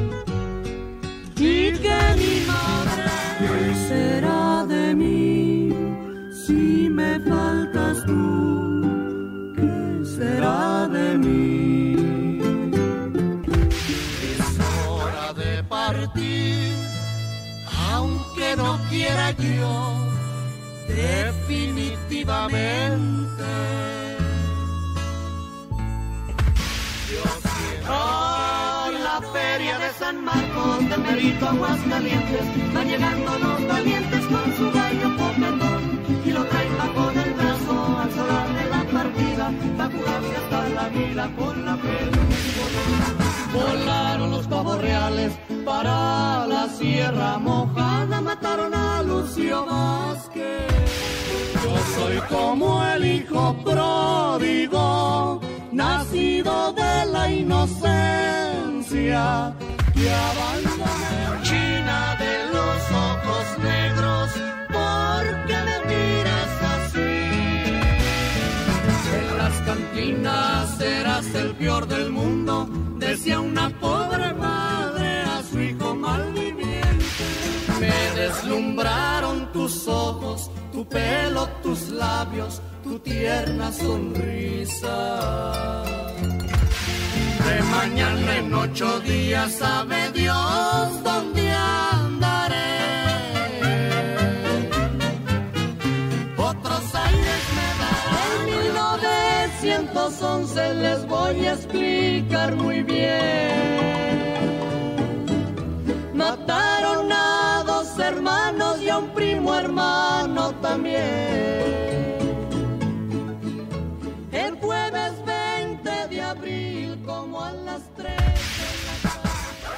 y que mi madre, ¿qué será de mí si me faltas tú? ¿Qué será de mí? Es hora de partir, aunque no quiera yo, definitivamente. Oh, la feria de San Marcos, del Merito Aguascalientes, van llegando los valientes con su gallo copetón y lo traen bajo del brazo al solar de la partida, va jugarse hasta la vida con la feria. Volaron los pavos reales para la Sierra Mojada, mataron a Lucio Vázquez. Yo soy como el hijo pródigo, nacido de la inocencia, que abandoné China de los ojos negros, porque me miras así. En las cantinas eras el peor del mundo, decía una pobre madre a su hijo malviviente. Me deslumbraron tus ojos, tu pelo, tus labios, tu tierna sonrisa. De mañana en 8 días sabe Dios dónde andaré. Otros aires me darán. En 1911 entonces les voy a explicar muy bien. Mataron a 2 hermanos y a un primo hermano también. El jueves 20 de abril como a las 3 de la tarde.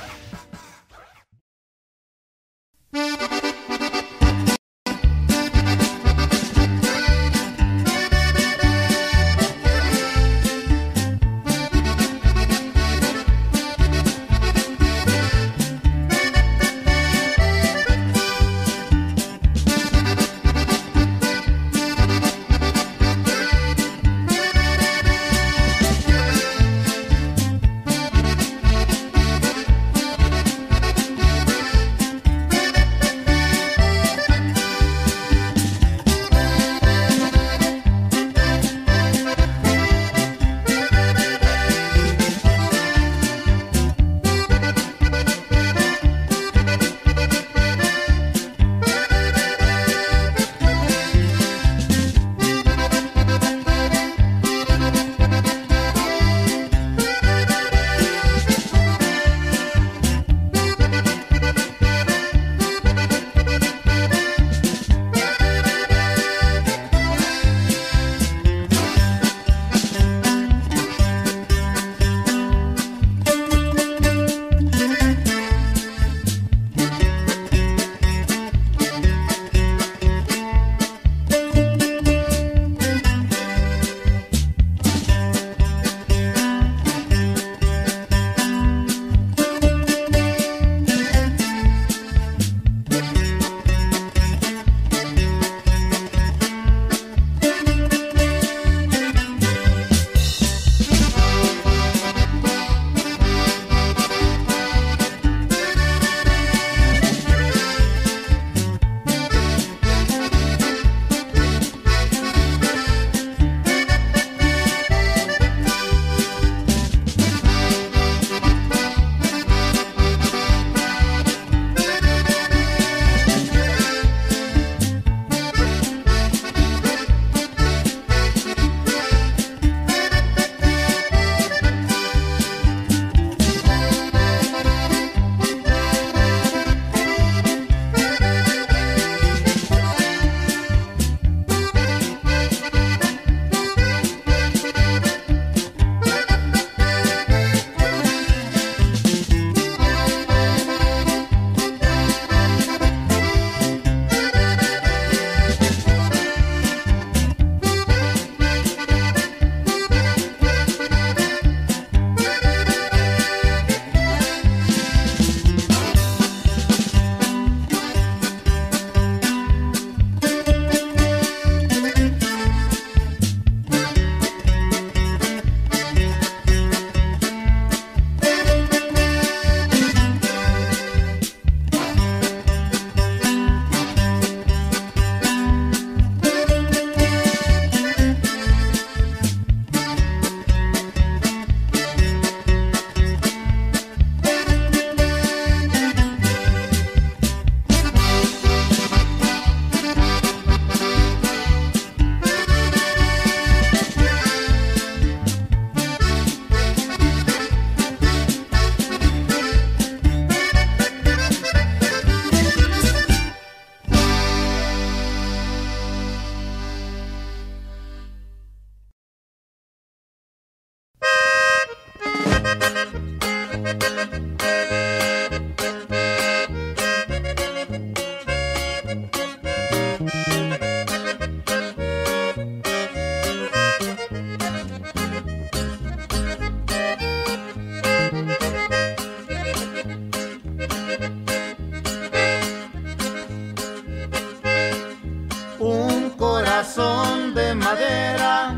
corazón de madera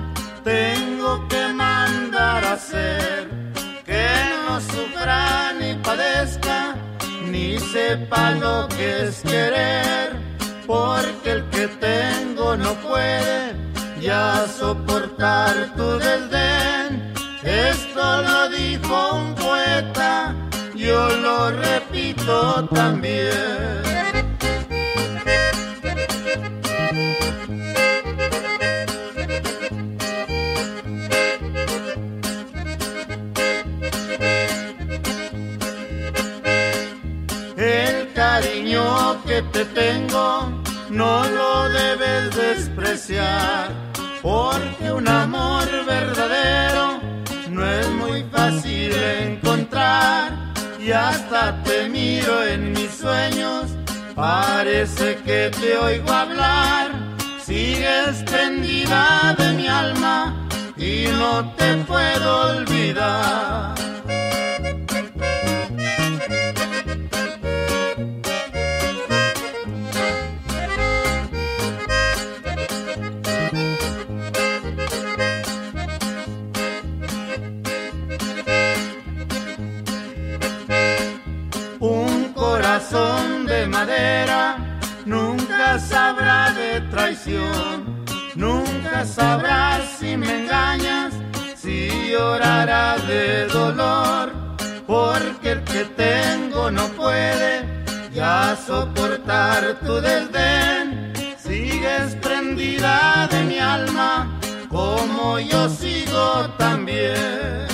tengo que mandar a hacer, que no sufra ni padezca, ni sepa lo que es querer, porque el que tengo no puede ya soportar tu desdén. Esto lo dijo un poeta, yo lo repito también. cariño que te tengo no lo debes despreciar, porque un amor verdadero no es muy fácil encontrar. Y hasta te miro en mis sueños, parece que te oigo hablar. Sigues prendida de mi alma y no te puedo olvidar. Corazón de madera nunca sabrá de traición, nunca sabrás si me engañas, si llorará de dolor, porque el que tengo no puede ya soportar tu desdén. Sigues prendida de mi alma como yo sigo también.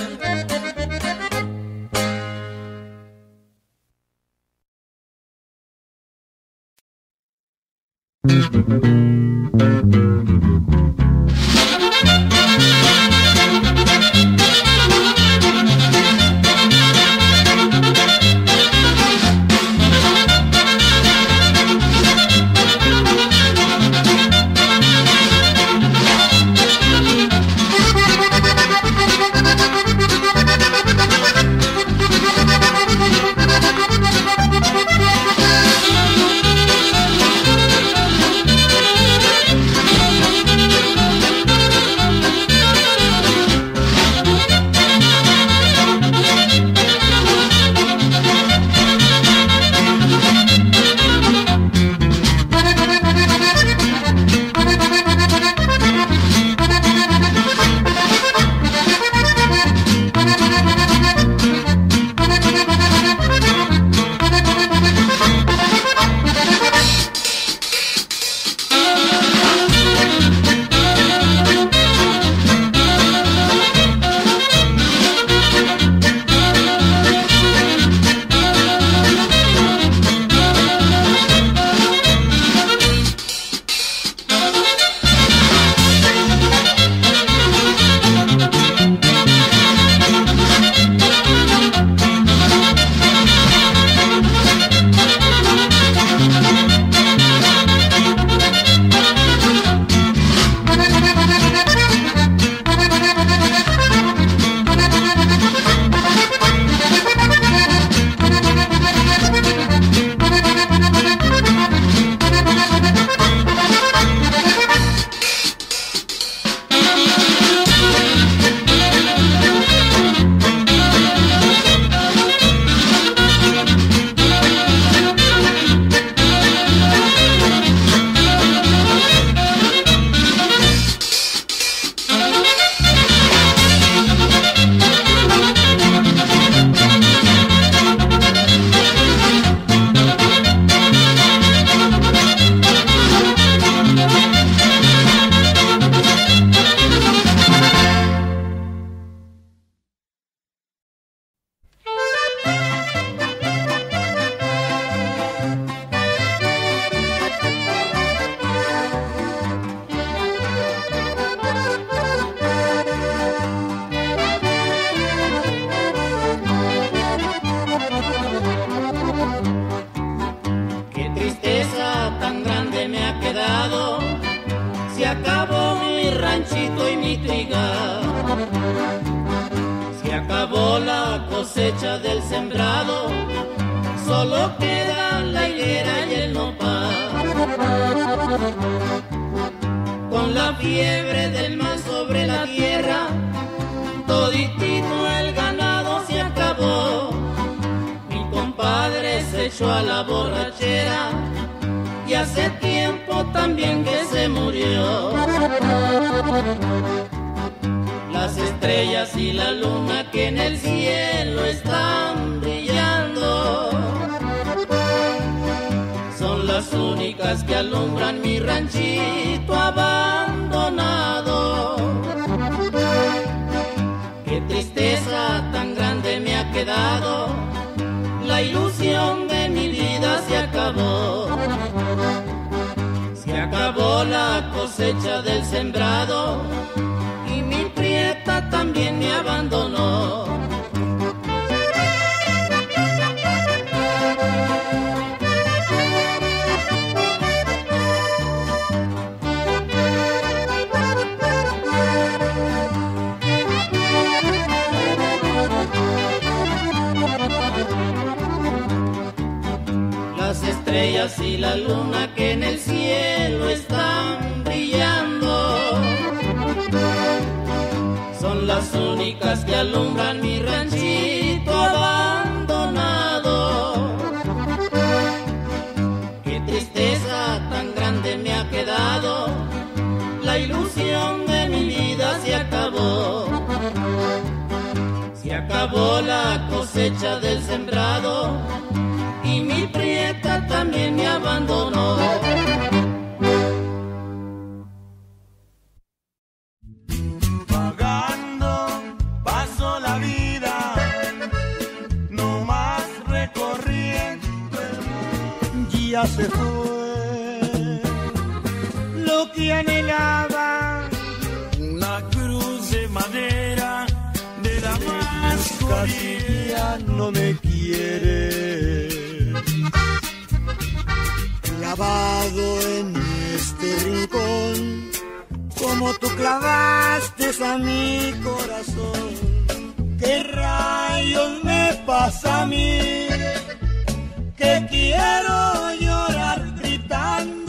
ranchito y mi trigal. Se acabó la cosecha del sembrado, solo queda la higuera y el nopal. Con la fiebre del mar sobre la tierra, toditito el ganado se acabó. Mi compadre se echó a la borrachera y hace tiempo también que se murió. Las estrellas y la luna que en el cielo están brillando son las únicas que alumbran mi ranchito abandonado. Qué tristeza tan grande me ha quedado, la ilusión de mi vida se acabó. acabó la cosecha del sembrado y mi prieta también me abandonó. Las estrellas y la luna que en el cielo están brillando son las únicas que alumbran mi ranchito abandonado. Qué tristeza tan grande me ha quedado, la ilusión de mi vida se acabó. Se acabó la cosecha del sembrado y mi prieta también me abandonó. Vagando paso la vida, no más recorriendo el mundo. Ya se fue lo que anhelaba, una cruz de madera de la más casi ya no me quiere. Clavado en este rincón, como tú clavaste a mi corazón. ¿Qué rayos me pasa a mí? Que quiero llorar gritando.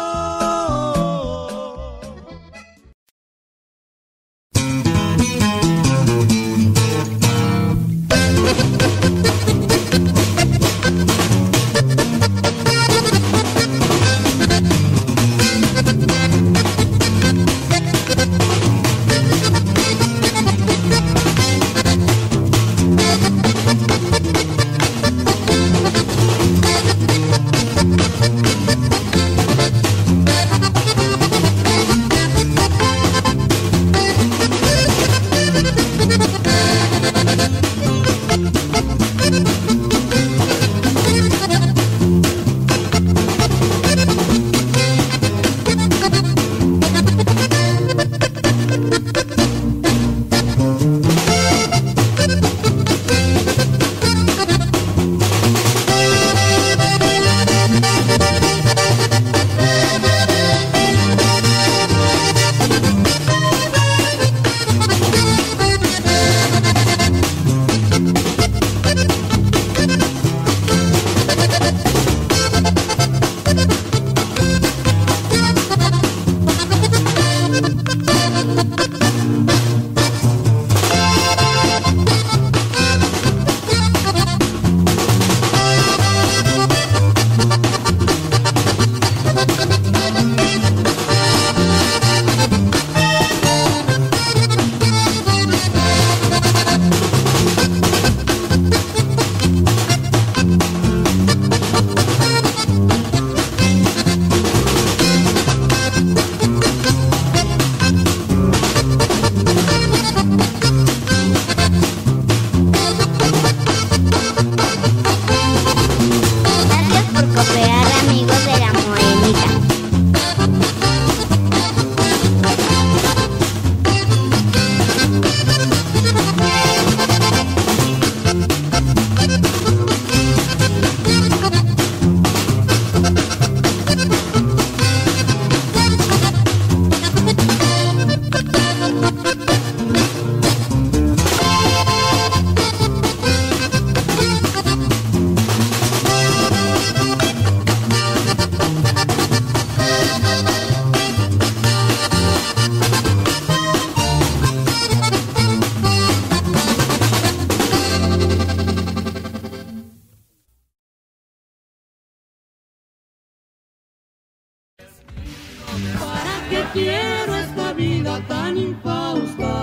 quiero esta vida tan infausta.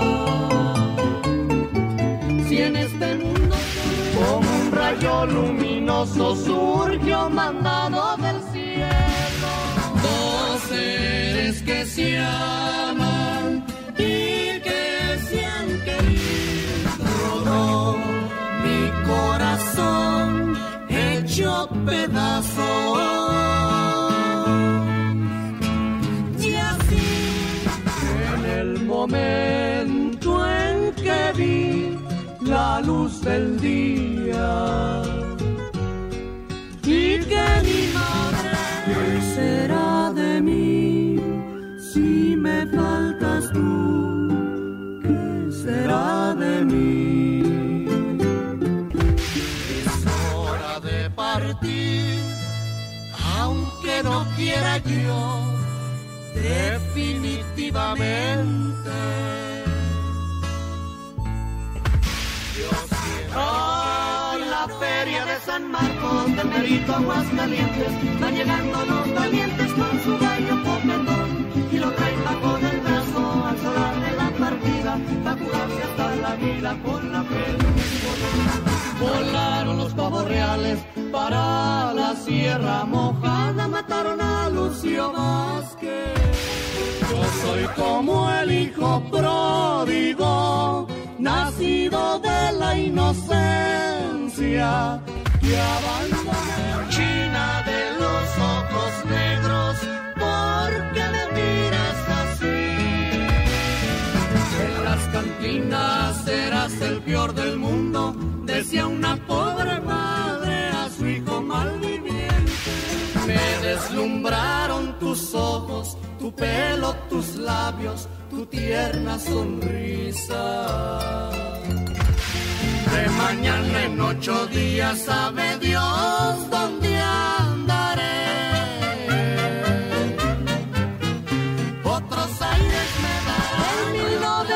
Si en este mundo como un rayo luminoso surgió mandado del cielo, dos seres que se aman y que se han querido, rodó mi corazón hecho pedazos. el día y que mi madre, ¿qué será de mí si me faltas tú? ¿Qué será de mí? Es hora de partir, aunque no quiera yo, definitivamente. La feria de San Marcos, del Merito, Aguascalientes, van llegando los valientes con su gallo copetón y lo traen bajo del brazo al solar de la partida, va a jugarse hasta la vida con la feria. Volaron los pavos reales para la Sierra Mojada, mataron a Lucio Vázquez. Yo soy como el hijo pródigo, nacido de la inocencia, que abandoné China de los ojos negros, porque me miras así. En las cantinas serás el peor del mundo, decía una pobre madre a su hijo malviviente. Me deslumbraron tus ojos, tu pelo, tus labios, tu tierna sonrisa. De mañana en 8 días sabe Dios dónde andaré. Otros aires me darán. En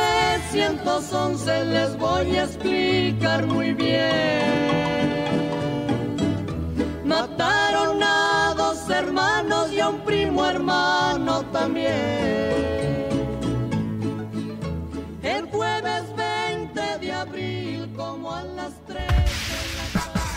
1911 les voy a explicar muy bien. Mataron a 2 hermanos y a un primo hermano también. El jueves 20 de abril, como a las 3 de la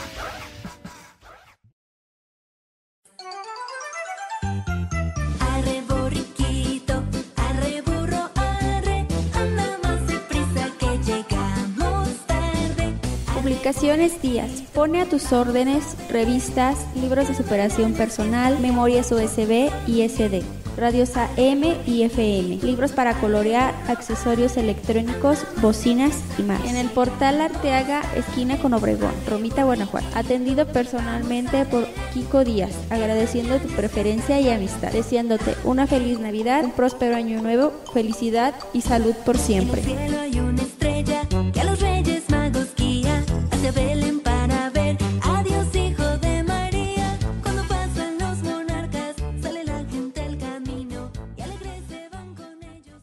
tarde. Arre borriquito, arre burro, arre, anda más deprisa que llegamos tarde. Publicaciones Díaz. Pone a tus órdenes revistas, libros de superación personal, memorias USB y SD. Radios AM y FM, libros para colorear, accesorios electrónicos, bocinas y más. En el portal Arteaga, esquina con Obregón, Romita, Guanajuato. Atendido personalmente por Kiko Díaz, agradeciendo tu preferencia y amistad, deseándote una feliz Navidad, un próspero año nuevo, felicidad y salud por siempre. En el cielo hay una estrella que a los Reyes Magos guía hacia Belén para ver a Dios Hijo de María. Cuando pasan los monarcas, sale la gente al camino y alegres se van con ellos.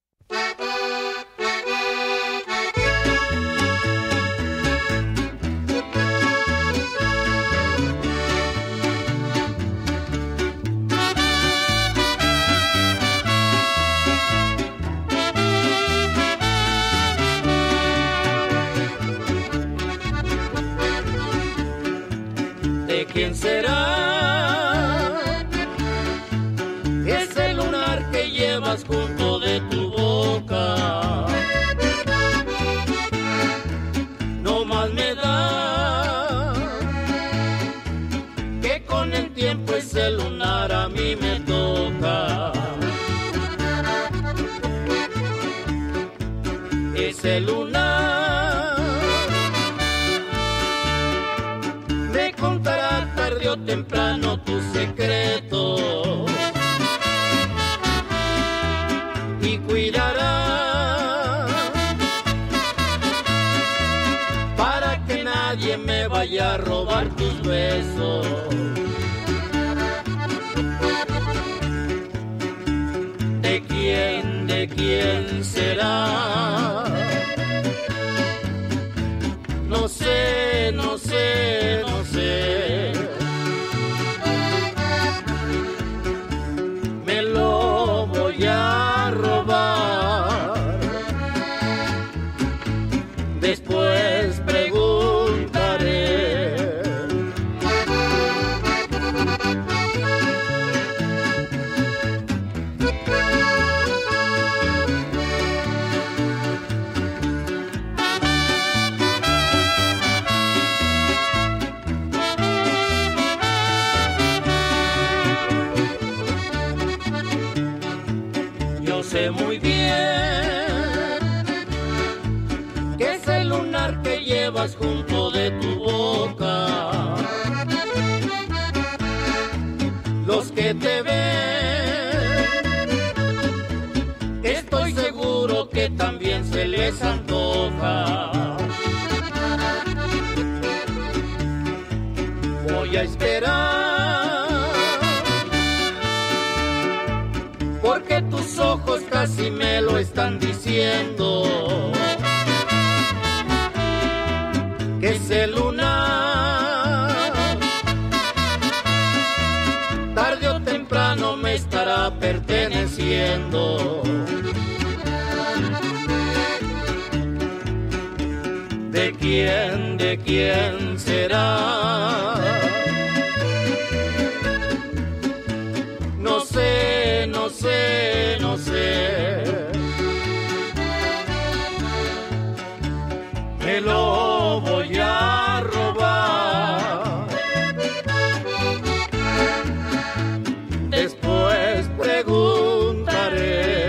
¿De quién será ese lunar que llevas junto de tu boca? No más me da que con el tiempo ese lunar a mí me toca. Ese lunar me contará tarde o temprano tu secreto y cuidará para que nadie me vaya a robar tus besos. ¿De quién será? No sé, no sé, no sé. Me lo voy a robar. Después preguntaré. Sé muy bien que ese lunar que llevo llevas junto de tu boca. Los que te ven, estoy seguro que también se les antoja. Voy a esperar, porque tus ojos casi me lo están diciendo. Que ese lunar tarde o temprano me estará perteneciendo. ¿De quién será? No sé, no sé, no sé. Me lo voy a robar. Después preguntaré.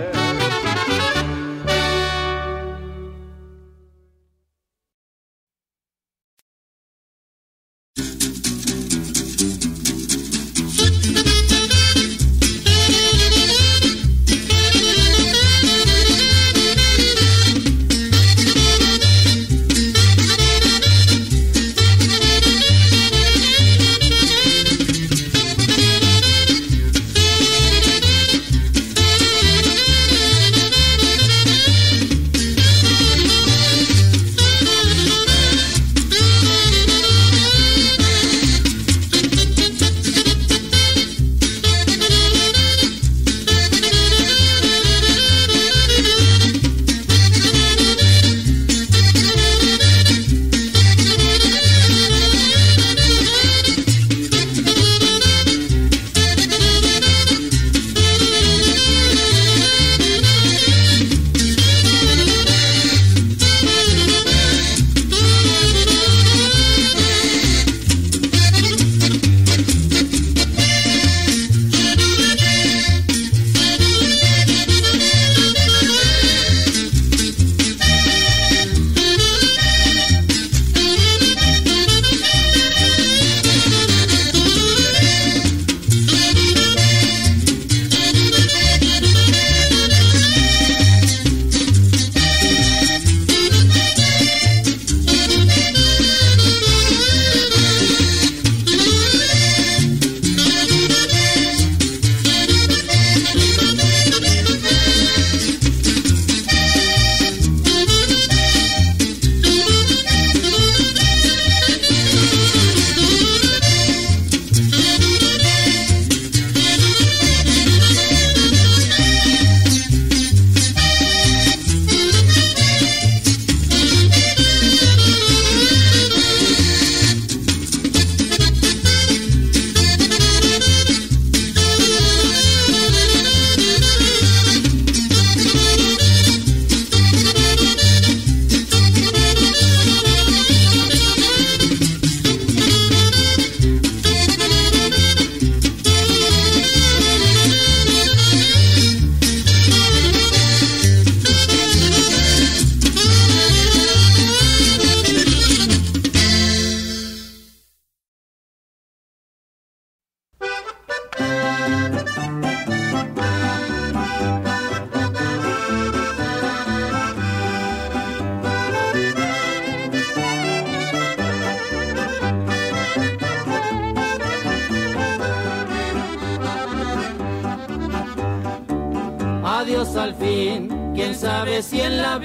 Adiós al fin, quién sabe si en la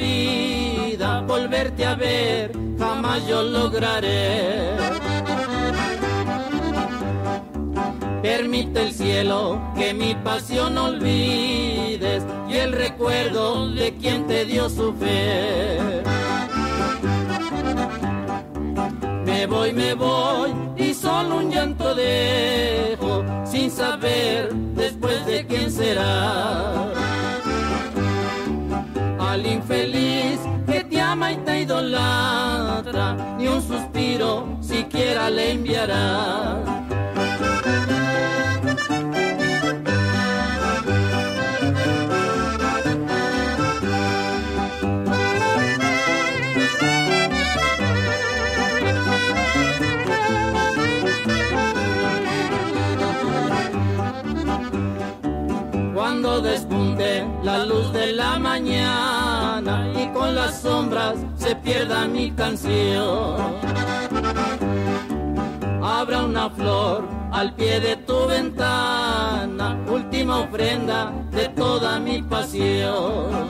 vida volverte a ver jamás yo lograré. Permite el cielo que mi pasión olvides y el recuerdo de quien te dio su fe. Me voy y solo un llanto dejo sin saber después de quién será. Al infeliz que te ama y te idolatra, ni un suspiro siquiera le enviará. todo despunte la luz de la mañana y con las sombras se pierda mi canción. Habrá una flor al pie de tu ventana, última ofrenda de toda mi pasión.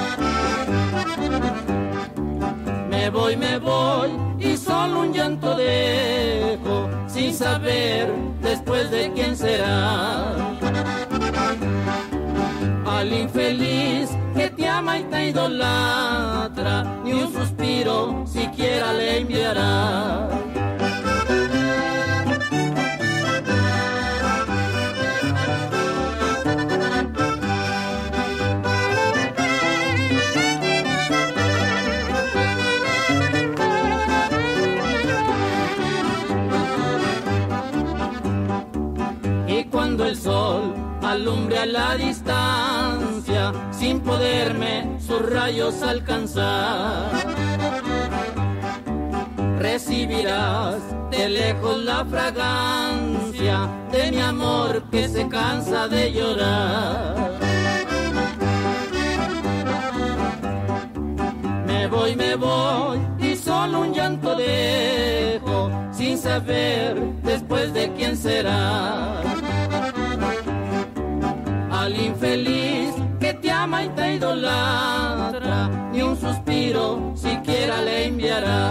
Me voy y solo un llanto dejo, sin saber después de quién será. Al infeliz que te ama y te idolatra, ni un suspiro siquiera le enviará. Cuando el sol alumbre a la distancia, sin poderme sus rayos alcanzar, recibirás de lejos la fragancia de mi amor que se cansa de llorar. Me voy y solo un llanto dejo, sin saber después de quién será. Al infeliz que te ama y te idolatra, ni un suspiro siquiera le enviará.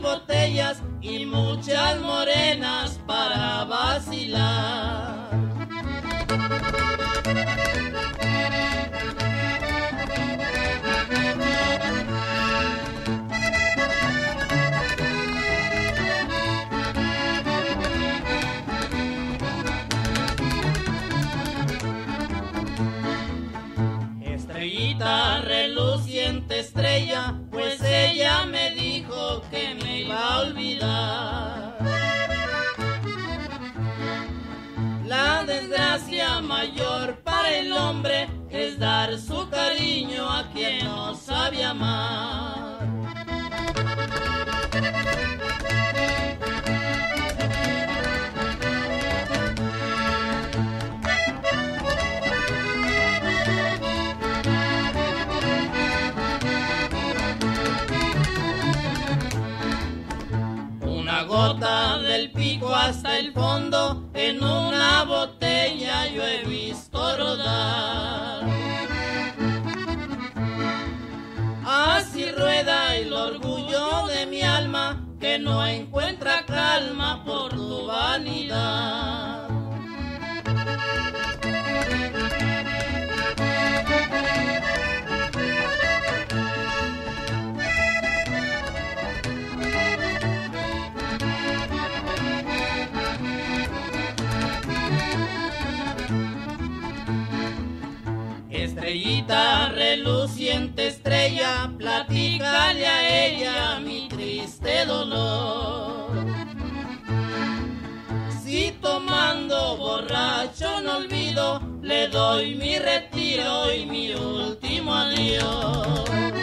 botellas y muchas morenas para vacilar. Estrellita, reluciente estrella, pues ella me dijo que me iba a olvidar. La desgracia mayor para el hombre es dar su cariño a quien no sabe amar. Una gota del pico hasta el fondo, en una botella yo he visto rodar. Así rueda el orgullo de mi alma, que no encuentra calma por tu vanidad. Estrellita, reluciente estrella, platícale a ella mi triste dolor. Si tomando borracho no olvido, le doy mi retiro y mi último adiós.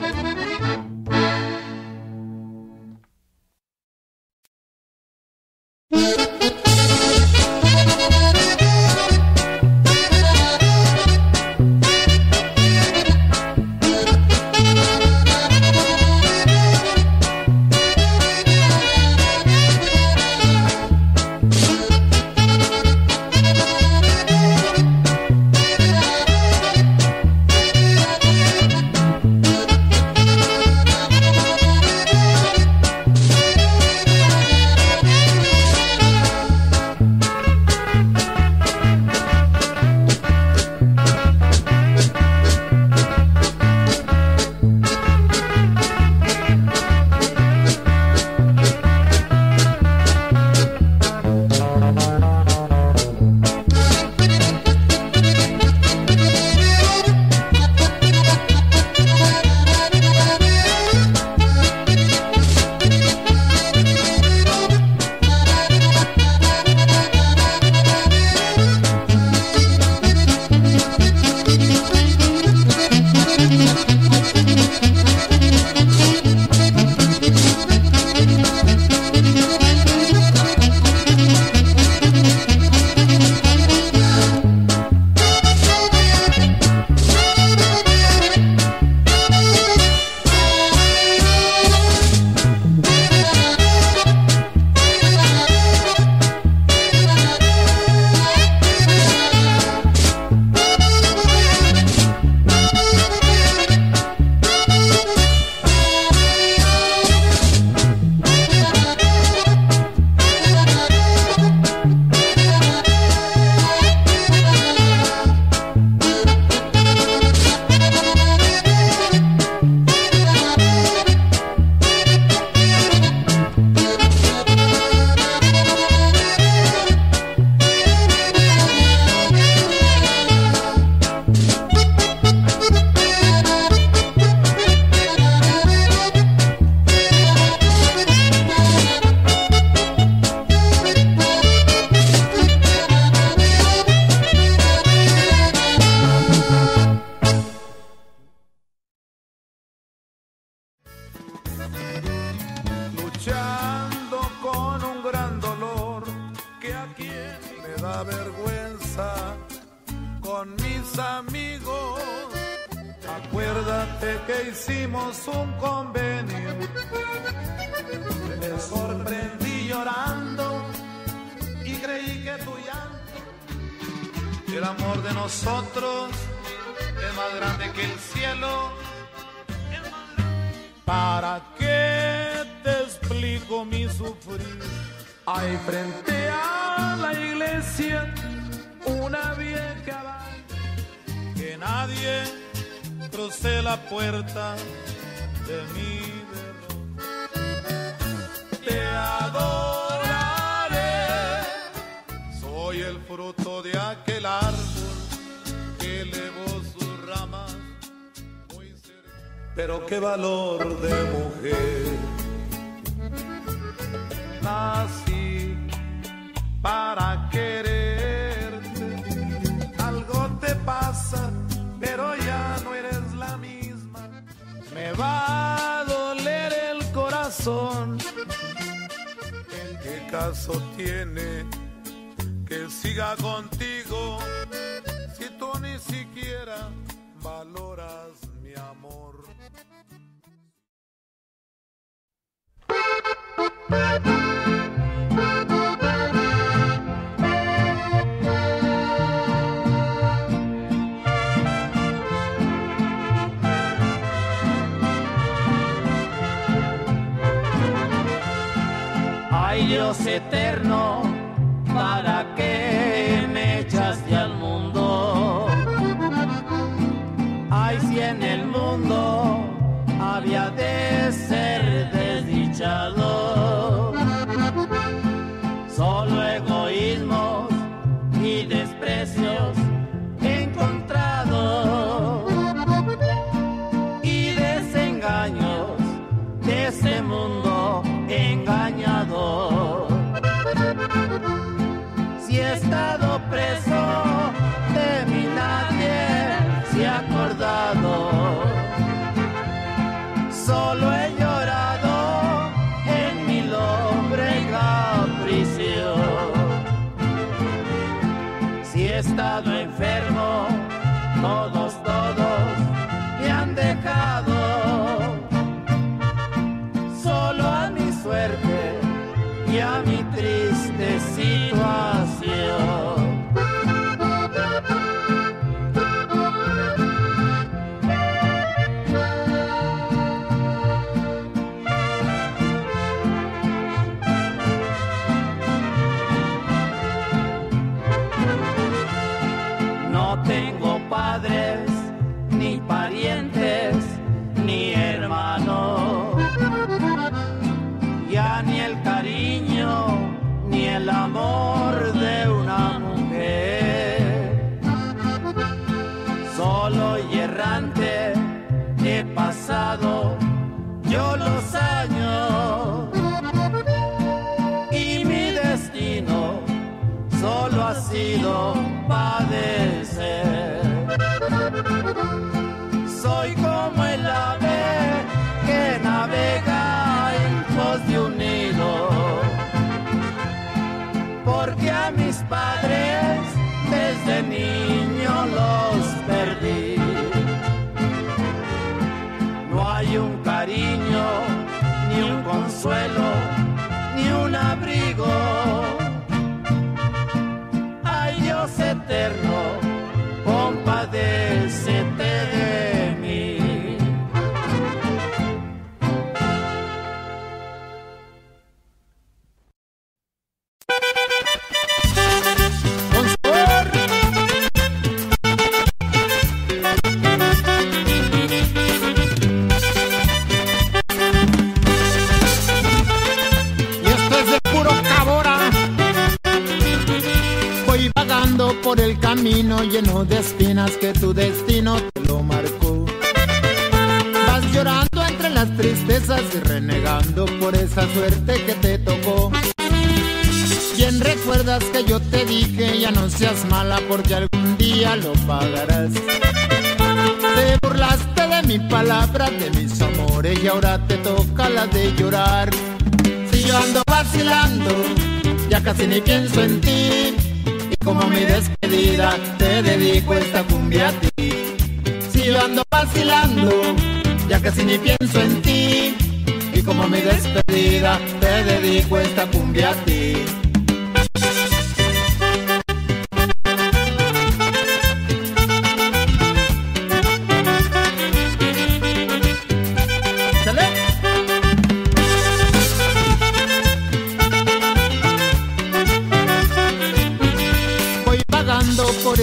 Acuérdate que hicimos un convenio. Me sorprendí llorando y creí que tu llanto, el amor de nosotros es más grande que el cielo. ¿Para qué te explico juzgo mi sufrir. Hay frente a la iglesia una vieja banca, que nadie cruce la puerta de mi derrota. Te adoraré, soy el fruto de aquel árbol que elevó sus ramas muy cerca. Pero qué valor de mujer, nací para quererte. Algo te pasa, pero ya no eres la misma. Me va a doler el corazón. ¿Qué caso tiene que siga contigo si tú ni siquiera valoras mi amor? Ay, Dios eterno, ¿para qué me echaste al mundo? Ay, si en el mundo había de ser desdichado, solo egoísmos y desprecios he encontrado, y desengaños de ese mundo engañado. Si he estado preso, de mí nadie se ha acordado. Solo he llorado en mi lóbrega prisión. Si he estado enfermo, todos me han dejado. Solo a mi suerte y a mi triste situación. No tengo padres, ni parientes, ni hermanos, ya ni el cariño, ni el amor de una mujer. Solo y errante he pasado yo los años, y mi destino solo ha sido padecer. Soy como el ave que navega en pos de un nido, porque a mis padres desde niño los perdí. No hay un cariño, ni un consuelo, ni un abrigo. Ay, Dios eterno, compadécete de mí. Por el camino lleno de espinas que tu destino te lo marcó. Vas llorando entre las tristezas y renegando por esa suerte que te tocó. Bien recuerdas que yo te dije ya no seas mala porque algún día lo pagarás. Te burlaste de mi palabra, de mis amores y ahora te toca la de llorar. Si yo ando vacilando, ya casi ni pienso en ti. Como mi despedida te dedico esta cumbia a ti. Si yo ando vacilando, ya casi ni pienso en ti. Y como mi despedida te dedico esta cumbia a ti.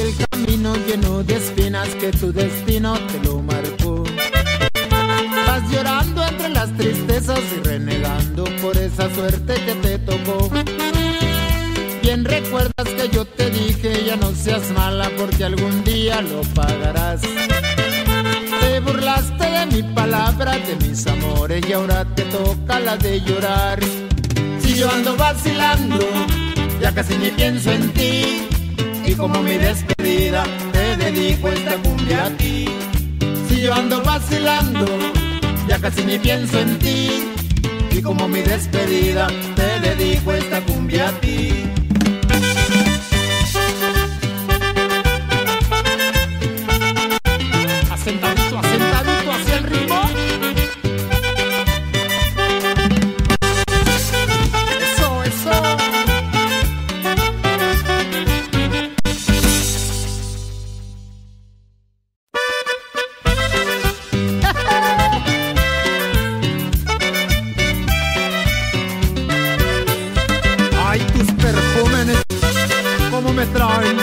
el camino lleno de espinas que tu destino te lo marcó. Vas llorando entre las tristezas y renegando por esa suerte que te tocó. Bien recuerdas que yo te dije ya no seas mala porque algún día lo pagarás. Te burlaste de mi palabra, de mis amores y ahora te toca la de llorar. Si yo ando vacilando, ya casi ni pienso en ti, y como mi despedida te dedico esta cumbia a ti. Si yo ando vacilando, ya casi ni pienso en ti, y como mi despedida te dedico esta cumbia a ti. Asentadito, asentadito hacia el ritmo. Eso, eso. Ay, tus perfumes, cómo me traen.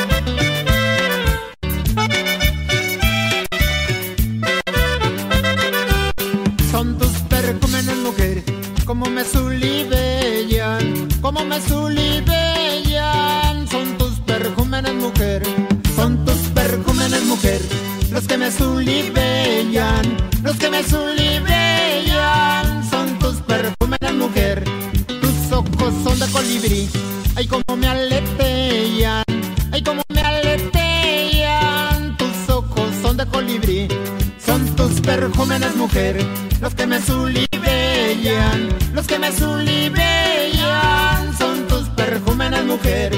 Son tus perfumes, mujer, cómo me sulibellan, cómo me sulibellan. Son tus perfumes, mujer, son tus perfumes, mujer, los que me sulibellan, los que me sulibellan. Son tus perfumes, mujer, tus ojos son de colibrí, ay cómo me aletean, ay cómo me aletean. Tus ojos son de colibrí, son tus perfumes, mujer, los que me sulibellan, los que me sulibellan. Son tus perfumes, mujer.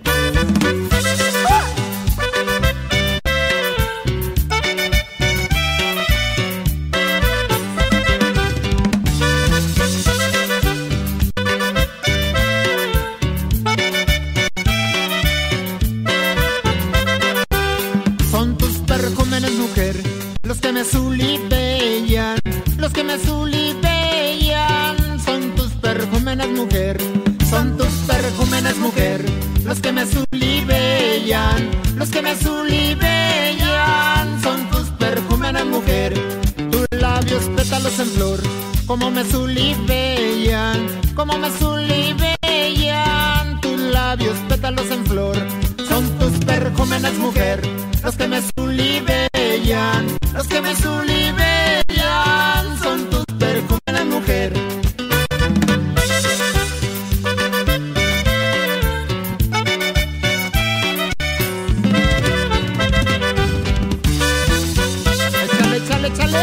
Son tus perfumes, mujer, los que me sulibellan, los que me sulibellan. Son tus perfumes, mujer, son tus perfumes, mujer, los que me sulibellan, los que me sulibellan. Son tus perfumes, mujer, tus labios pétalos en flor, como me sulibellan, como me sulibellan. Tus labios pétalos en flor, son tus perfumes, mujer, los que me sulibellan, los que me sulibellan. Son tus perfumes, mujer. Échale, échale, échale.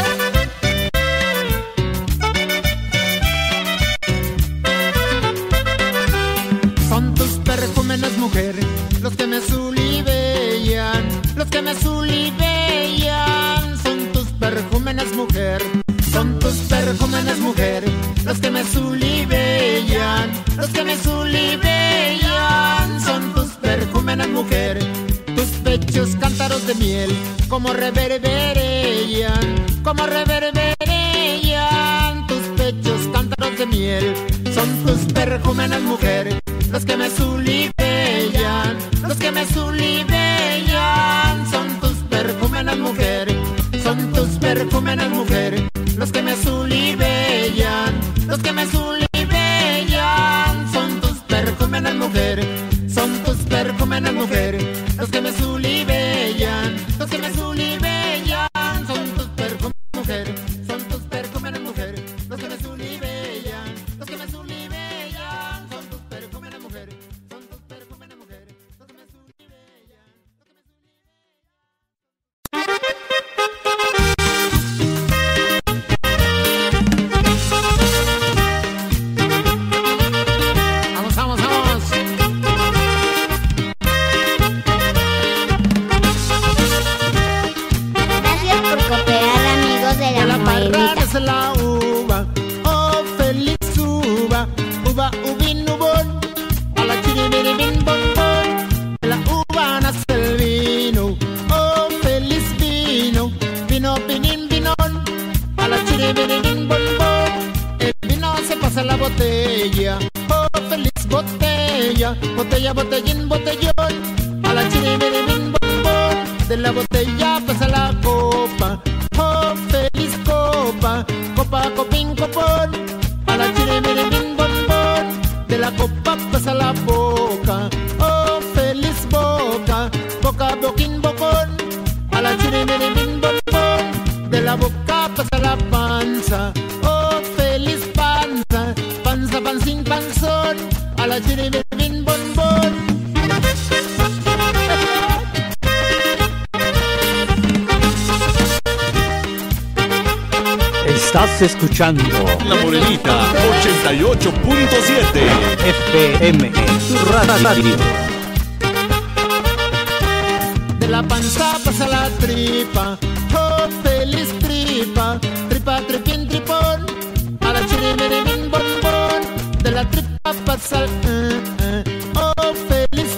Son tus perfumes, mujer, los que me sulibellan, los que me sulibellan. Son tus perfumes, mujer, son tus perfumes, mujer, los que me sulibellan, los que me sulibellan. Son tus perfumes, mujer, tus pechos cántaros de miel, como reverberan, como reverberan. Tus pechos cántaros de miel, son tus perfumes, mujer, los que me sulibellan, los que me sulibellan. Son tus perfumes, mujer, son tus perfumes, mujer, los que me sulibellan, los que me sulibellan. Son tus perfumes, mujer, son tus perfumes, mujer, los que me sulibellan, los que me sulibellan. Son tus perfumes, mujer, son tus perfumes, mujer, los que me sulibellan, los que me sulibellan. Son tus perfumes, mujer, son tus perfumes, mujer, los que me sulibellan, los que me Vamos, vamos, vamos. Gracias por cooperar, amigos de la Morenita. Es la uva, oh feliz uva, uva, ubin, ubón, a la chiribiribin, bon, bon. De la uva nace el vino, oh feliz vino, vino, pinin, vinón, a la chiribiribin, bon, bon. El vino se pasa en la botella, oh feliz botella, botella, botellín, botellón, a la chiribiribin, bon, bon. de la botella pasa la copa. Oh, feliz copa, copa, copín, copón, a la chirimirimín, bombón. De la copa pasa la boca. Oh, feliz boca, boca, boquín, bocón, a la chirimirimín, bombón. De la boca pasa la panza. Oh, feliz panza, panza, pancín, panzón, a la chirimirimín, bombón. Estás escuchando La Morenita 88.7 FM, tu radio. De la panza pasa la tripa. Oh, feliz tripa, tripa, tripín, tripón, a la chirimirimín, bombón. De la tripa pasa oh, feliz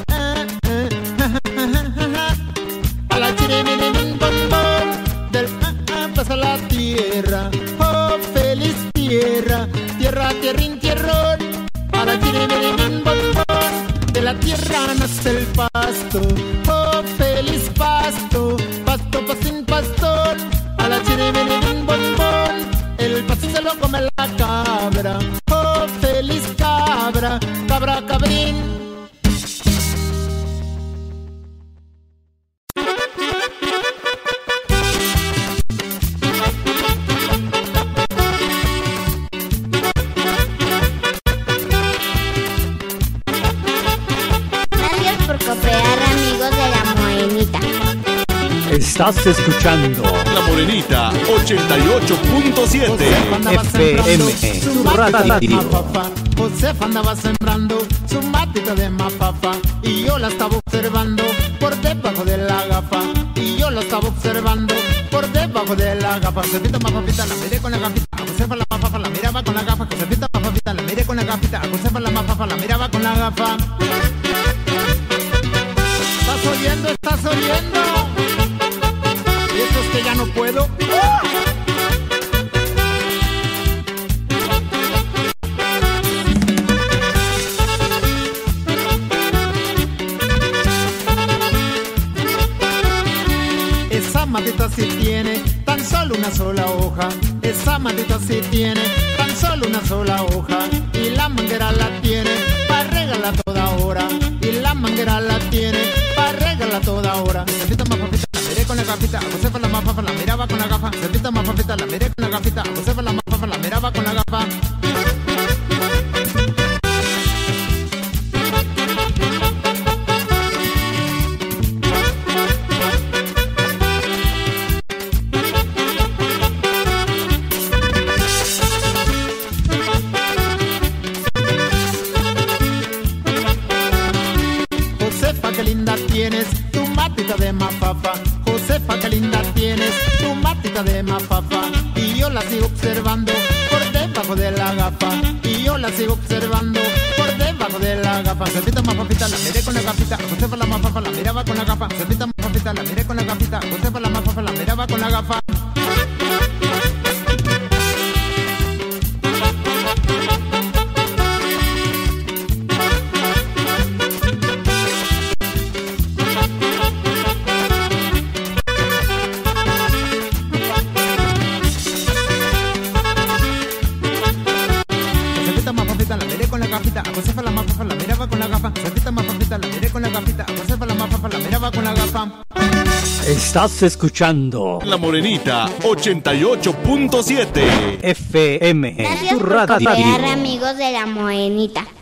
a la chirimirimín, bombón. Del pasa la tierra. Oh, feliz tierra, tierra, tierrín, tierrón, a la chirimirimín, bombón. De la tierra nace el pasto. Oh, feliz pasto, pasto, pasín, pastón, a la chirimirimín, bombón. El pasto se lo come la cabra. Oh, feliz cabra, cabra, cabrín. Estás escuchando La Morenita 88.7 FM, tu radio. Josefa andaba sembrando su matita de mafafa y yo la estaba observando por debajo de la gafa. Y yo la estaba observando por debajo de la gafa. Josefita mafafita la miré con la gafita. Josefa la mafafa la miraba con la gafa. Josefita mafafita la miré con la gafita. Josefa la mafafa la miraba con la gafa. ¿Estás oyendo? ¿Estás oyendo? Y eso es que ya no puedo. Esa matita sí tiene tan solo una sola hoja. Esa matita sí tiene tan solo una sola hoja. Y la manguera la tiene para regalar toda hora. Y la manguera la tiene para regalar toda hora. Josefita mafafita la miré con la gafita. Josefa la mafafa la miraba con la gafa. Josefita mafafita la miré con la gafita. Josefa la mafafa la miraba con la gafa. Tienes tu matita de mafafa. Josefa, qué linda tienes tu matita de mafafa. Y yo la sigo observando por debajo de la gafa. Y yo la sigo observando por debajo de la gafa. Josefita mafafita la miré con la gafita. Josefa la mafafa la miraba con la gafa. Josefita mafafita la miré con la gafita. Josefa la mafafa la miraba con la gafa. Josefa la mafafa la miraba con la gafa. Josefita mafafita la miré con la gafita. Josefa la mafafa la miraba con la gafa. Estás escuchando La Morenita 88.7 FM, Gracias tu por radio. copiar, amigos de La Morenita.